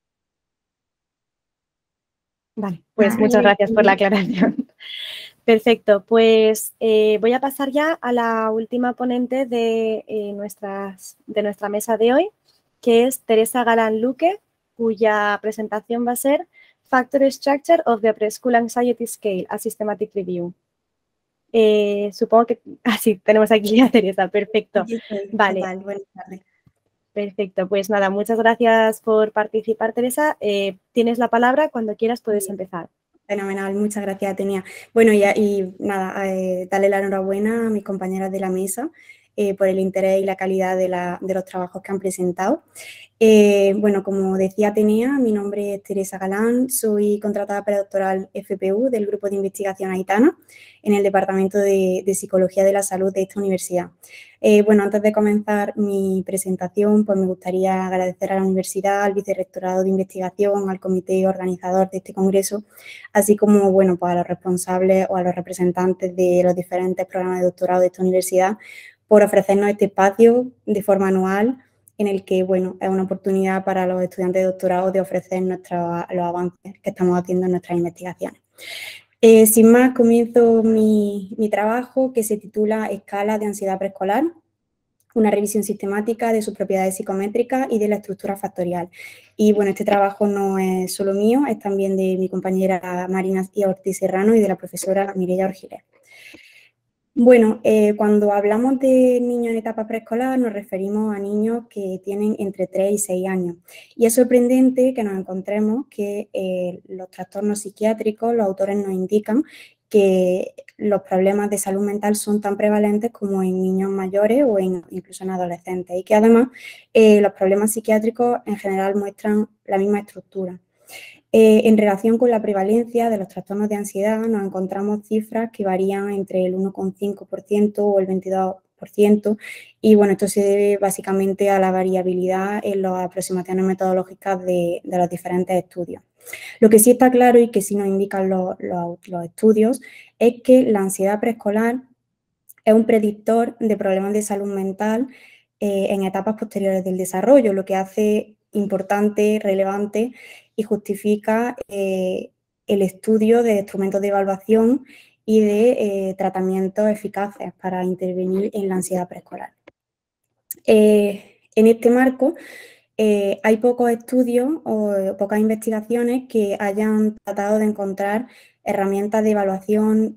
Speaker 1: Vale, pues muchas gracias por la aclaración. Perfecto, pues voy a pasar ya a la última ponente de nuestra mesa de hoy, que es Teresa Galán Luque, cuya presentación va a ser Factor Structure of the Preschool Anxiety Scale, a Systematic Review. Supongo que... sí, tenemos aquí a Teresa, perfecto. Vale.
Speaker 7: Buenas tardes.
Speaker 1: Perfecto, pues nada, muchas gracias por participar, Teresa. Tienes la palabra, cuando quieras puedes empezar.
Speaker 7: Fenomenal, muchas gracias, Tenia. Bueno, y nada, darle la enhorabuena a mis compañeras de la mesa por el interés y la calidad de los trabajos que han presentado. Bueno, como decía Tenia, mi nombre es Teresa Galán, soy contratada predoctoral FPU del Grupo de Investigación Aitana en el Departamento de Psicología de la Salud de esta universidad. Bueno, antes de comenzar mi presentación, pues me gustaría agradecer a la universidad, al Vicerrectorado de Investigación, al comité organizador de este congreso, así como, bueno, pues a los responsables o a los representantes de los diferentes programas de doctorado de esta universidad por ofrecernos este espacio de forma anual en el que, bueno, es una oportunidad para los estudiantes de doctorado de ofrecer los avances que estamos haciendo en nuestras investigaciones. Sin más, comienzo mi trabajo, que se titula Escala de ansiedad preescolar, una revisión sistemática de sus propiedades psicométricas y de la estructura factorial. Y bueno, este trabajo no es solo mío, es también de mi compañera Marina Ortiz Serrano y de la profesora Mireia Orgiles. Bueno, cuando hablamos de niños en etapa preescolar nos referimos a niños que tienen entre 3 y 6 años. Y es sorprendente que nos encontremos que los trastornos psiquiátricos, los autores nos indican que los problemas de salud mental son tan prevalentes como en niños mayores o incluso en adolescentes. Y que además los problemas psiquiátricos en general muestran la misma estructura. En relación con la prevalencia de los trastornos de ansiedad, nos encontramos cifras que varían entre el 1,5% o el 22%, y bueno, esto se debe básicamente a la variabilidad en las aproximaciones metodológicas de los diferentes estudios. Lo que sí está claro y que sí nos indican los estudios es que la ansiedad preescolar es un predictor de problemas de salud mental en etapas posteriores del desarrollo, lo que hace importante, relevante y justifica el estudio de instrumentos de evaluación y de tratamientos eficaces para intervenir en la ansiedad preescolar. En este marco, hay pocos estudios o pocas investigaciones que hayan tratado de encontrar herramientas de evaluación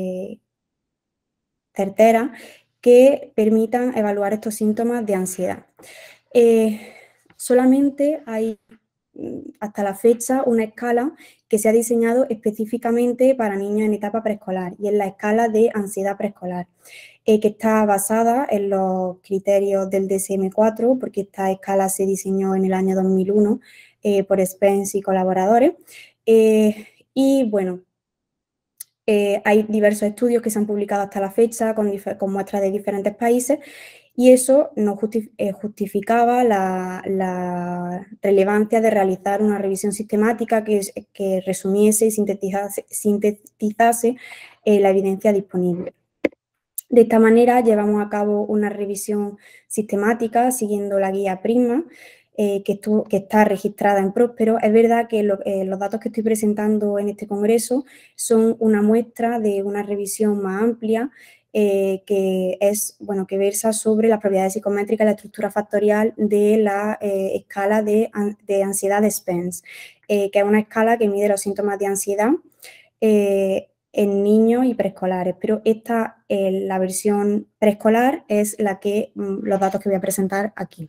Speaker 7: certeras que permitan evaluar estos síntomas de ansiedad. Solamente hay hasta la fecha una escala que se ha diseñado específicamente para niños en etapa preescolar y es la escala de ansiedad preescolar, que está basada en los criterios del DSM-4, porque esta escala se diseñó en el año 2001 por Spence y colaboradores. Y bueno, hay diversos estudios que se han publicado hasta la fecha con muestras de diferentes países y eso nos justificaba la relevancia de realizar una revisión sistemática que resumiese y sintetizase la evidencia disponible. De esta manera llevamos a cabo una revisión sistemática siguiendo la guía PRISMA, que está registrada en Próspero. Es verdad que los datos que estoy presentando en este congreso son una muestra de una revisión más amplia que versa sobre las propiedades psicométricas y la estructura factorial de la escala de ansiedad de Spence, que es una escala que mide los síntomas de ansiedad en niños y preescolares, pero la versión preescolar es los datos que voy a presentar aquí.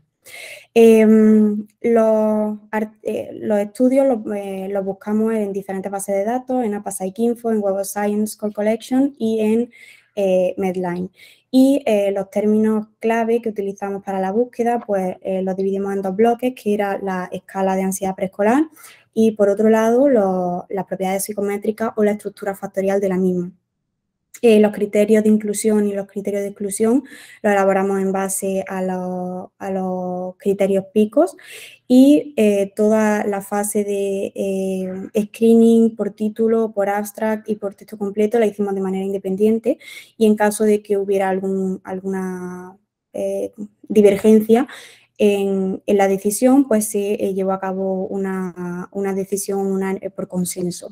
Speaker 7: Los estudios los buscamos en diferentes bases de datos, en APA-PsycInfo, en Web of Science Call Collection y en Medline. Y los términos clave que utilizamos para la búsqueda, pues los dividimos en dos bloques, que era la escala de ansiedad preescolar y, por otro lado, las propiedades psicométricas o la estructura factorial de la misma. Los criterios de inclusión y los criterios de exclusión los elaboramos en base a los criterios PICOS y toda la fase de screening por título, por abstract y por texto completo la hicimos de manera independiente y en caso de que hubiera alguna divergencia en la decisión, pues se llevó a cabo una decisión por consenso.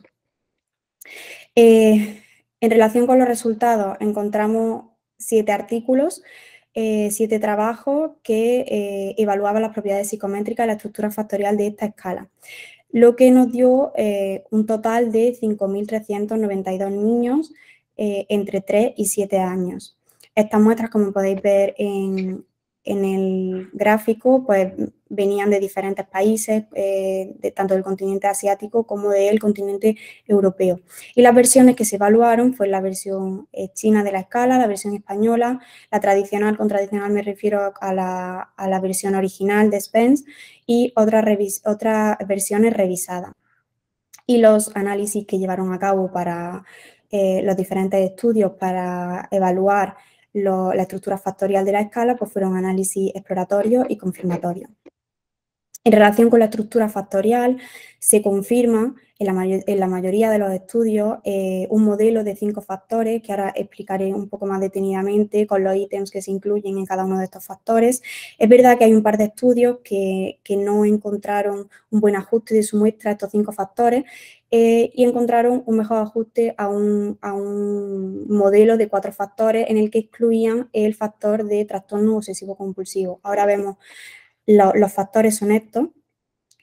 Speaker 7: En relación con los resultados, encontramos 7 artículos, 7 trabajos que evaluaban las propiedades psicométricas y la estructura factorial de esta escala, lo que nos dio un total de 5.392 niños entre 3 y 7 años. Estas muestras, como podéis ver en el gráfico, pues venían de diferentes países, tanto del continente asiático como del continente europeo. Y las versiones que se evaluaron fue la versión china de la escala, la versión española, la tradicional, con tradicional me refiero a la versión original de Spence y otras versiones revisadas. Y los análisis que llevaron a cabo para los diferentes estudios para evaluar la estructura factorial de la escala, pues fueron análisis exploratorios y confirmatorios. En relación con la estructura factorial, se confirma en la mayoría de los estudios un modelo de 5 factores, que ahora explicaré un poco más detenidamente con los ítems que se incluyen en cada uno de estos factores. Es verdad que hay un par de estudios que no encontraron un buen ajuste de su muestra a estos 5 factores y encontraron un mejor ajuste a un modelo de 4 factores en el que excluían el factor de trastorno obsesivo compulsivo. Ahora vemos los factores son estos.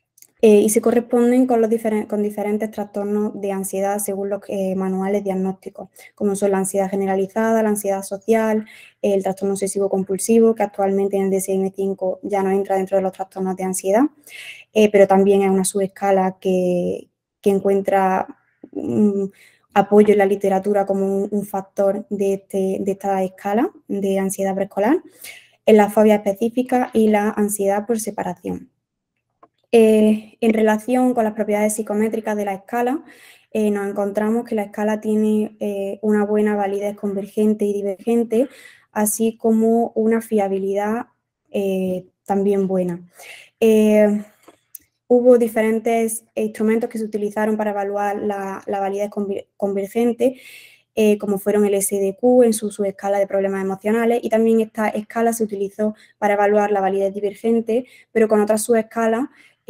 Speaker 7: y se corresponden con, con diferentes trastornos de ansiedad según los manuales diagnósticos, como son la ansiedad generalizada, la ansiedad social, el trastorno obsesivo compulsivo, que actualmente en el DSM-5 ya no entra dentro de los trastornos de ansiedad, pero también es una subescala que encuentra apoyo en la literatura como un factor de esta escala de ansiedad preescolar, en la fobia específica y la ansiedad por separación. En relación con las propiedades psicométricas de la escala, nos encontramos que la escala tiene una buena validez convergente y divergente, así como una fiabilidad también buena. Hubo diferentes instrumentos que se utilizaron para evaluar la validez convergente, como fueron el SDQ en su subescala de problemas emocionales, y también esta escala se utilizó para evaluar la validez divergente, pero con otras subescalas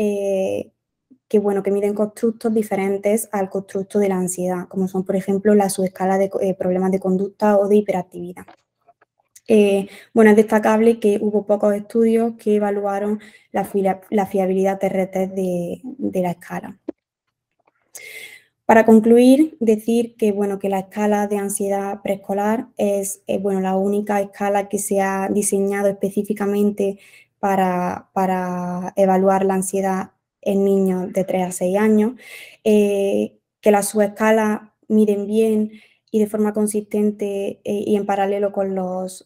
Speaker 7: que miden constructos diferentes al constructo de la ansiedad, como son, por ejemplo, la subescala de problemas de conducta o de hiperactividad. Bueno, es destacable que hubo pocos estudios que evaluaron la fiabilidad de retest de la escala. Para concluir, decir que, que la escala de ansiedad preescolar es la única escala que se ha diseñado específicamente para evaluar la ansiedad en niños de 3 a 6 años, que las subescalas miden bien y de forma consistente y en paralelo con los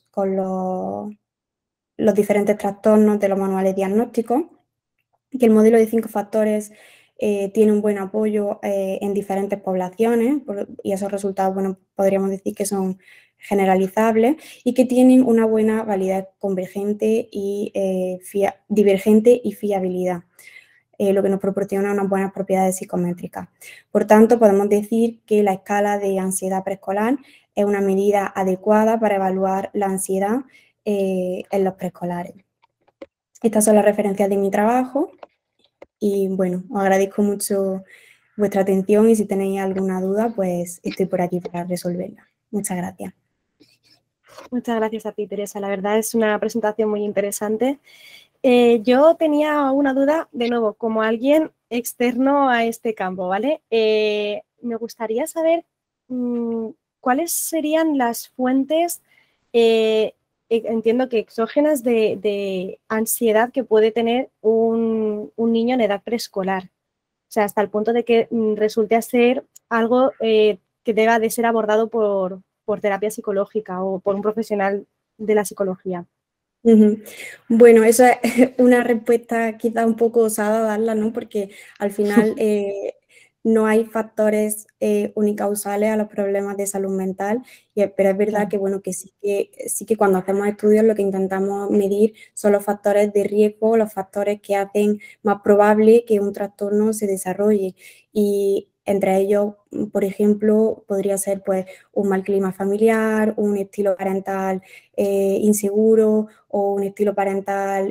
Speaker 7: diferentes trastornos de los manuales diagnósticos, que el modelo de 5 factores tiene un buen apoyo en diferentes poblaciones y esos resultados, podríamos decir que son generalizables y que tienen una buena validez convergente y divergente y fiabilidad, lo que nos proporciona unas buenas propiedades psicométricas. Por tanto, podemos decir que la escala de ansiedad preescolar es una medida adecuada para evaluar la ansiedad en los preescolares. Estas son las referencias de mi trabajo y os agradezco mucho vuestra atención y si tenéis alguna duda, pues estoy por aquí para resolverla. Muchas gracias.
Speaker 1: Muchas gracias a ti, Teresa. La verdad es una presentación muy interesante. Yo tenía una duda, de nuevo, como alguien externo a este campo, ¿vale? Me gustaría saber cuáles serían las fuentes, entiendo que exógenas de ansiedad que puede tener un niño en edad preescolar. O sea, hasta el punto de que resulte ser algo que deba de ser abordado por terapia psicológica o por un profesional de la psicología.
Speaker 7: Bueno, esa es una respuesta quizá un poco osada darla, ¿no? Porque al final no hay factores unicausales a los problemas de salud mental, pero es verdad que sí que cuando hacemos estudios lo que intentamos medir son los factores de riesgo, los factores que hacen más probable que un trastorno se desarrolle. Y entre ellos, por ejemplo, podría ser pues un mal clima familiar, un estilo parental inseguro o un estilo parental,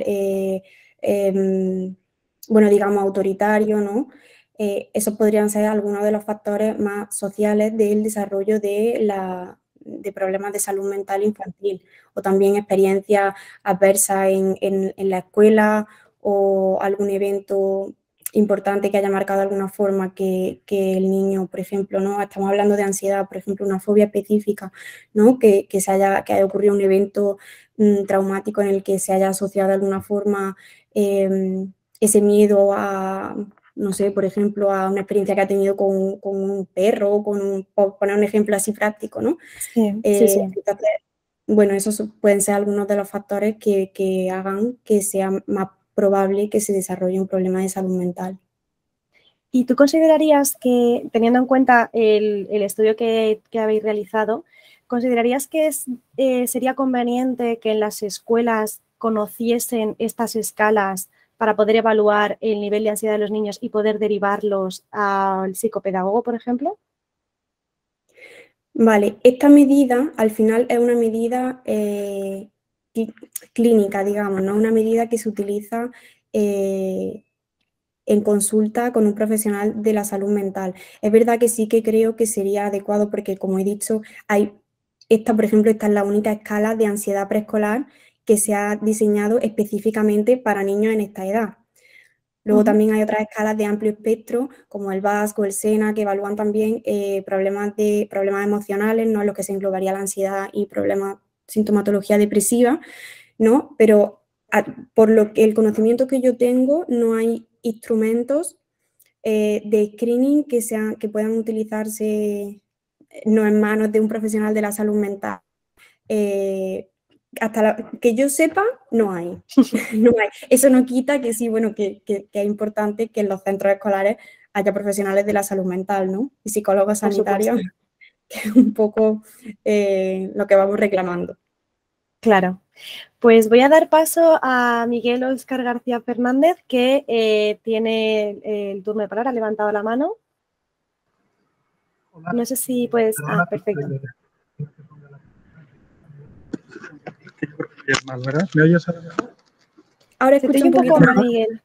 Speaker 7: digamos, autoritario, ¿no? Esos podrían ser algunos de los factores más sociales del desarrollo de problemas de salud mental infantil, o también experiencias adversas en la escuela o algún evento importante que haya marcado de alguna forma que el niño, por ejemplo, ¿no? Estamos hablando de ansiedad, por ejemplo, una fobia específica, ¿no? Que haya ocurrido un evento traumático en el que se haya asociado de alguna forma ese miedo a, no sé, por ejemplo, a una experiencia que ha tenido con un perro, por poner un ejemplo así práctico, ¿no?
Speaker 1: Sí.
Speaker 7: Entonces, esos pueden ser algunos de los factores que hagan que sea más probable que se desarrolle un problema de salud mental.
Speaker 1: ¿Y tú considerarías que, teniendo en cuenta el estudio que habéis realizado, considerarías que sería conveniente que en las escuelas conociesen estas escalas para poder evaluar el nivel de ansiedad de los niños y poder derivarlos al psicopedagogo, por ejemplo?
Speaker 7: Vale, esta medida al final es una medida clínica, digamos, no una medida que se utiliza en consulta con un profesional de la salud mental. Es verdad que sí que creo que sería adecuado porque, como he dicho, por ejemplo, esta es la única escala de ansiedad preescolar que se ha diseñado específicamente para niños en esta edad. Luego también hay otras escalas de amplio espectro, como el VASC o el SENA, que evalúan también problemas emocionales, ¿no? En los que se englobaría la ansiedad y sintomatología depresiva, ¿no? Pero por lo que el conocimiento que yo tengo, no hay instrumentos de screening que puedan utilizarse no en manos de un profesional de la salud mental. Hasta que yo sepa, no hay. No hay. Eso no quita que sí, bueno, que es importante que en los centros escolares haya profesionales de la salud mental, ¿no? Y psicólogos sanitarios, que es un poco lo que vamos reclamando.
Speaker 1: Claro. Pues voy a dar paso a Miguel Óscar García Fernández, que tiene el turno de palabra, ha levantado la mano.
Speaker 9: Hola.
Speaker 1: No sé si puedes... perfecto.
Speaker 9: Mal, ¿verdad? ¿Me oyes ahora mejor?
Speaker 7: Ahora
Speaker 1: Se te oye un poco mal, Miguel.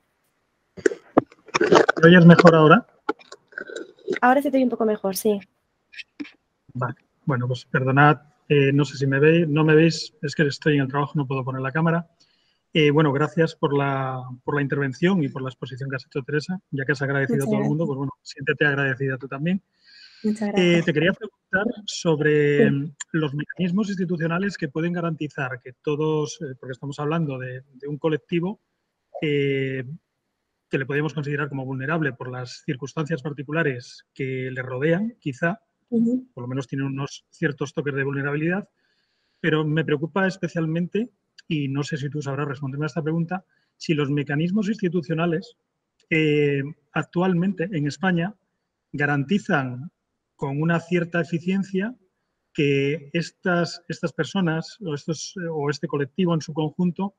Speaker 9: ¿Me oyes mejor ahora?
Speaker 1: Ahora se te oye un poco mejor, sí.
Speaker 9: Vale. Bueno, pues perdonad, no sé si me veis, no me veis, es que estoy en el trabajo, no puedo poner la cámara. Bueno, gracias por la intervención y por la exposición que has hecho, Teresa. Ya que has agradecido a todo el mundo, pues bueno, siéntete agradecida tú también.
Speaker 7: Muchas gracias.
Speaker 9: Te quería preguntar sobre los mecanismos institucionales que pueden garantizar que todos, porque estamos hablando de un colectivo que le podemos considerar como vulnerable por las circunstancias particulares que le rodean, quizá, por lo menos tiene unos ciertos toques de vulnerabilidad, pero me preocupa especialmente, y no sé si tú sabrás responderme a esta pregunta, si los mecanismos institucionales actualmente en España garantizan con una cierta eficiencia que estas personas o este colectivo en su conjunto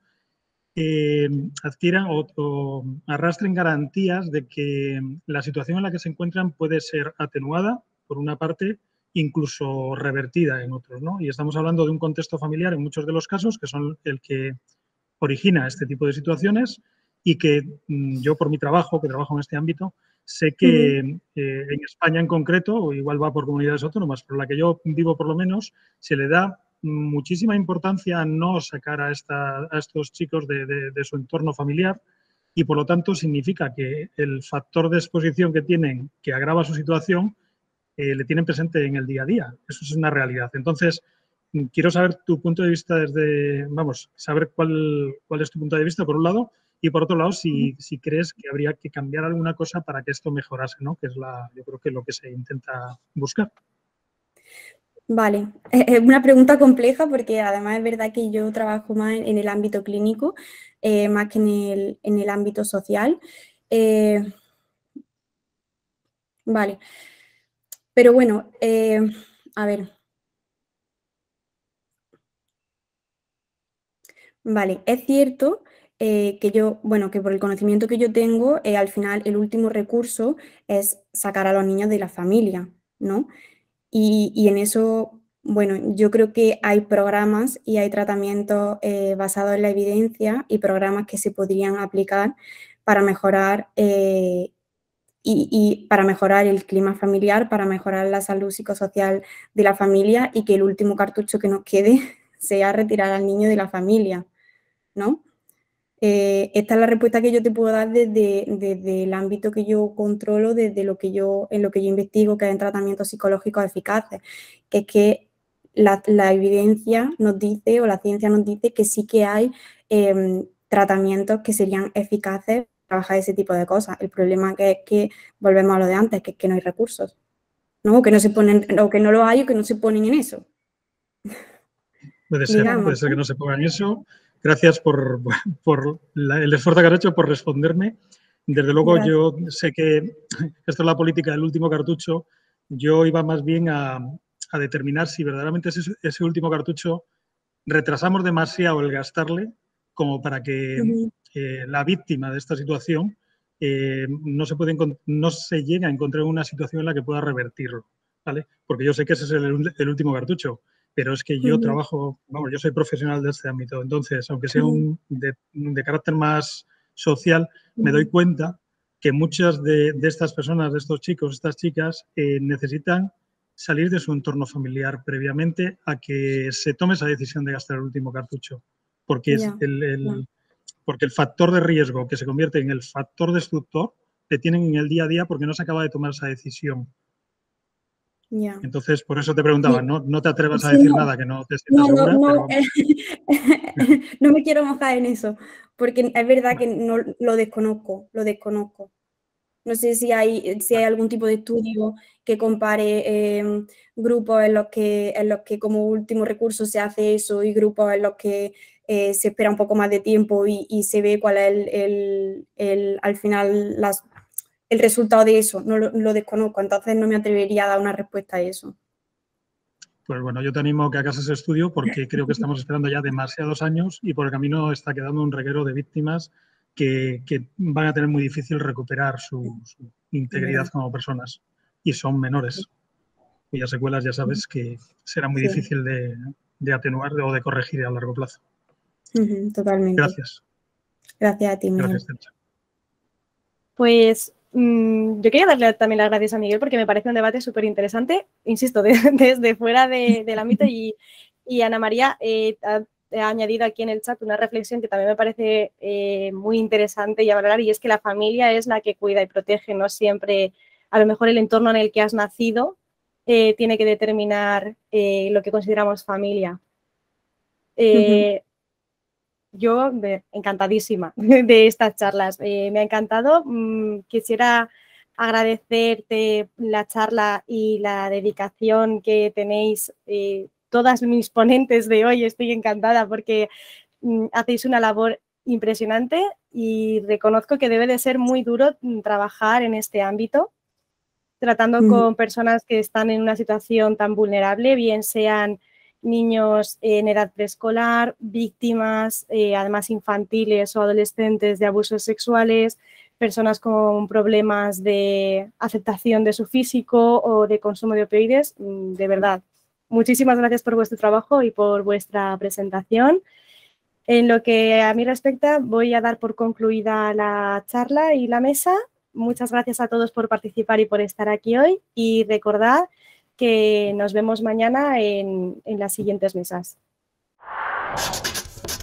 Speaker 9: adquieran o arrastren garantías de que la situación en la que se encuentran puede ser atenuada, por una parte, incluso revertida en otros, ¿no? Y estamos hablando de un contexto familiar en muchos de los casos, que son el que origina este tipo de situaciones y que yo, por mi trabajo, que trabajo en este ámbito, sé que en España en concreto, o igual va por comunidades autónomas, pero la que yo vivo por lo menos, se le da muchísima importancia a no sacar a estos chicos de su entorno familiar y, por lo tanto, significa que el factor de exposición que tienen, que agrava su situación, le tienen presente en el día a día. Eso es una realidad. Entonces, quiero saber tu punto de vista saber cuál es tu punto de vista, por un lado, y por otro lado, si crees que habría que cambiar alguna cosa para que esto mejorase, ¿no? Que es yo creo que lo que se intenta buscar.
Speaker 7: Vale, es una pregunta compleja porque además es verdad que yo trabajo más en el ámbito clínico, más que en el ámbito social. Vale, pero bueno, a ver. Vale, es cierto que por el conocimiento que yo tengo, al final el último recurso es sacar a los niños de la familia, ¿no? Y en eso, bueno, yo creo que hay programas y hay tratamientos basados en la evidencia y programas que se podrían aplicar para mejorar y para mejorar el clima familiar, para mejorar la salud psicosocial de la familia y que el último cartucho que nos quede sea retirar al niño de la familia, ¿no? Esta es la respuesta que yo te puedo dar desde el ámbito que yo controlo, en lo que yo investigo, que es en tratamientos psicológicos eficaces, que es que la evidencia nos dice, o la ciencia nos dice, que sí que hay tratamientos que serían eficaces para trabajar ese tipo de cosas. El problema que es que volvemos a lo de antes, que es que no hay recursos, ¿no? O que no se ponen, o que no lo hay o que no se ponen en eso.
Speaker 9: Puede ser que no se pongan en eso. Gracias por el esfuerzo que has hecho por responderme. Desde luego, gracias. Yo sé que esto es la política del último cartucho. Yo iba más bien a determinar si verdaderamente ese último cartucho retrasamos demasiado el gastarle como para que la víctima de esta situación no se llegue a encontrar en una situación en la que pueda revertirlo, ¿vale? Porque yo sé que ese es el último cartucho. Pero es que yo trabajo, yo soy profesional de este ámbito, entonces, aunque sea de carácter más social, me doy cuenta que muchas de estas personas, de estos chicos, estas chicas, necesitan salir de su entorno familiar previamente a que se tome esa decisión de gastar el último cartucho. Porque porque el factor de riesgo que se convierte en el factor destructor te tienen en el día a día porque no se acaba de tomar esa decisión.
Speaker 7: Ya.
Speaker 9: Entonces, por eso te preguntaba, no te atrevas a
Speaker 7: Sí,
Speaker 9: decir
Speaker 7: no.
Speaker 9: nada que no te sientas
Speaker 7: No,
Speaker 9: segura, pero...
Speaker 7: no me quiero mojar en eso, porque es verdad que no lo desconozco, No sé si hay algún tipo de estudio que compare grupos en los que como último recurso se hace eso y grupos en los que se espera un poco más de tiempo y se ve cuál es al final el resultado de eso. No lo desconozco, entonces no me atrevería a dar una respuesta a eso.
Speaker 9: Pues bueno, yo te animo a que hagas ese estudio porque creo que estamos esperando ya demasiados años y por el camino está quedando un reguero de víctimas que van a tener muy difícil recuperar su integridad como personas y son menores, cuyas secuelas ya sabes que será muy difícil de atenuar o de corregir a largo plazo.
Speaker 7: Totalmente.
Speaker 9: Gracias.
Speaker 7: Gracias a ti, Miguel.
Speaker 9: Gracias, Tencha.
Speaker 1: Pues yo quería darle también las gracias a Miguel porque me parece un debate súper interesante, insisto, desde fuera del ámbito y Ana María ha añadido aquí en el chat una reflexión que también me parece muy interesante y a valorar, y es que la familia es la que cuida y protege, no siempre a lo mejor el entorno en el que has nacido tiene que determinar lo que consideramos familia. Yo encantadísima de estas charlas. Me ha encantado. Quisiera agradecerte la charla y la dedicación que tenéis todas mis ponentes de hoy. Estoy encantada porque hacéis una labor impresionante y reconozco que debe de ser muy duro trabajar en este ámbito, tratando con personas que están en una situación tan vulnerable, bien sean niños en edad preescolar, víctimas, además infantiles o adolescentes de abusos sexuales, personas con problemas de aceptación de su físico o de consumo de opioides. De verdad, muchísimas gracias por vuestro trabajo y por vuestra presentación. En lo que a mí respecta, voy a dar por concluida la charla y la mesa. Muchas gracias a todos por participar y por estar aquí hoy y recordad que nos vemos mañana en las siguientes mesas.